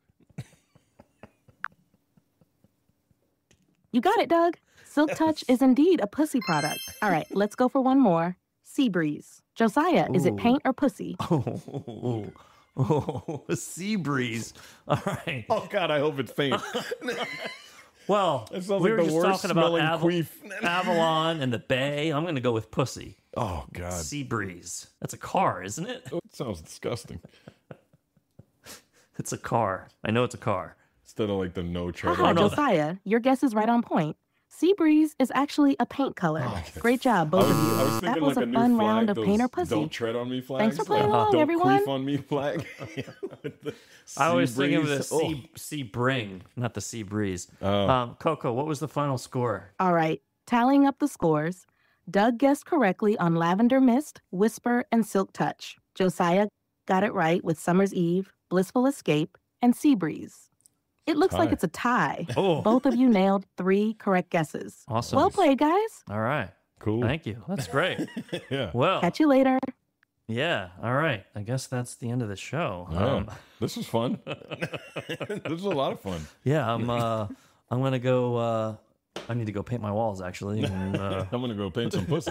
You got it, Doug. Silk Touch is indeed a pussy product. All right, let's go for one more. Sea Breeze. Josiah, is it Ooh. paint or pussy? Oh, oh, a sea breeze. All right. Oh God, I hope it's paint. Well, That sounds we like were the just worst talking about smelling Aval- queef. Avalon and the Bay. I'm going to go with pussy. Oh God, Sea breeze. That's a car, isn't it? oh, it sounds disgusting. It's a car. I know it's a car. Instead of like the no charter. Haha, no. Josiah, your guess is right on point. Sea breeze is actually a paint color. Oh, Great job, both I was, of you. I was That thinking was like a a new fun flag, round of those paint or pussy. Don't tread on me flags. Thanks for playing like, along, don't everyone. queef on me flag. I was Sea thinking of the breeze. sea, sea bring, not the sea breeze. Oh. Um, Coco, what was the final score? All right, tallying up the scores. Doug guessed correctly on Lavender Mist, Whisper, and Silk Touch. Josiah got it right with Summer's Eve, Blissful Escape, and Sea Breeze. It looks like Tie. it's a tie. Oh. Both of you nailed three correct guesses. Awesome. Well played, guys. All right. Cool. Thank you. That's great. Yeah. Well, Catch you later. yeah. All right. I guess that's the end of the show. Oh, Um, this was fun. This was a lot of fun. yeah. I'm. Uh, I'm gonna go. Uh, I need to go paint my walls actually. And, uh, I'm gonna go paint some pussy.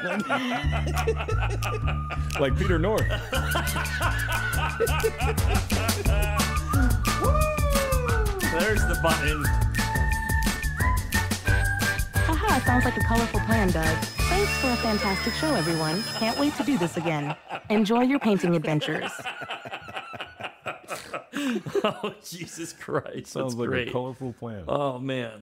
Like Peter North. there's the button. Haha, sounds like a colorful plan, Doug. Thanks for a fantastic show, everyone. Can't wait to do this again. Enjoy your painting adventures. Oh Jesus Christ! Sounds That's like great. a colorful plan. Oh man.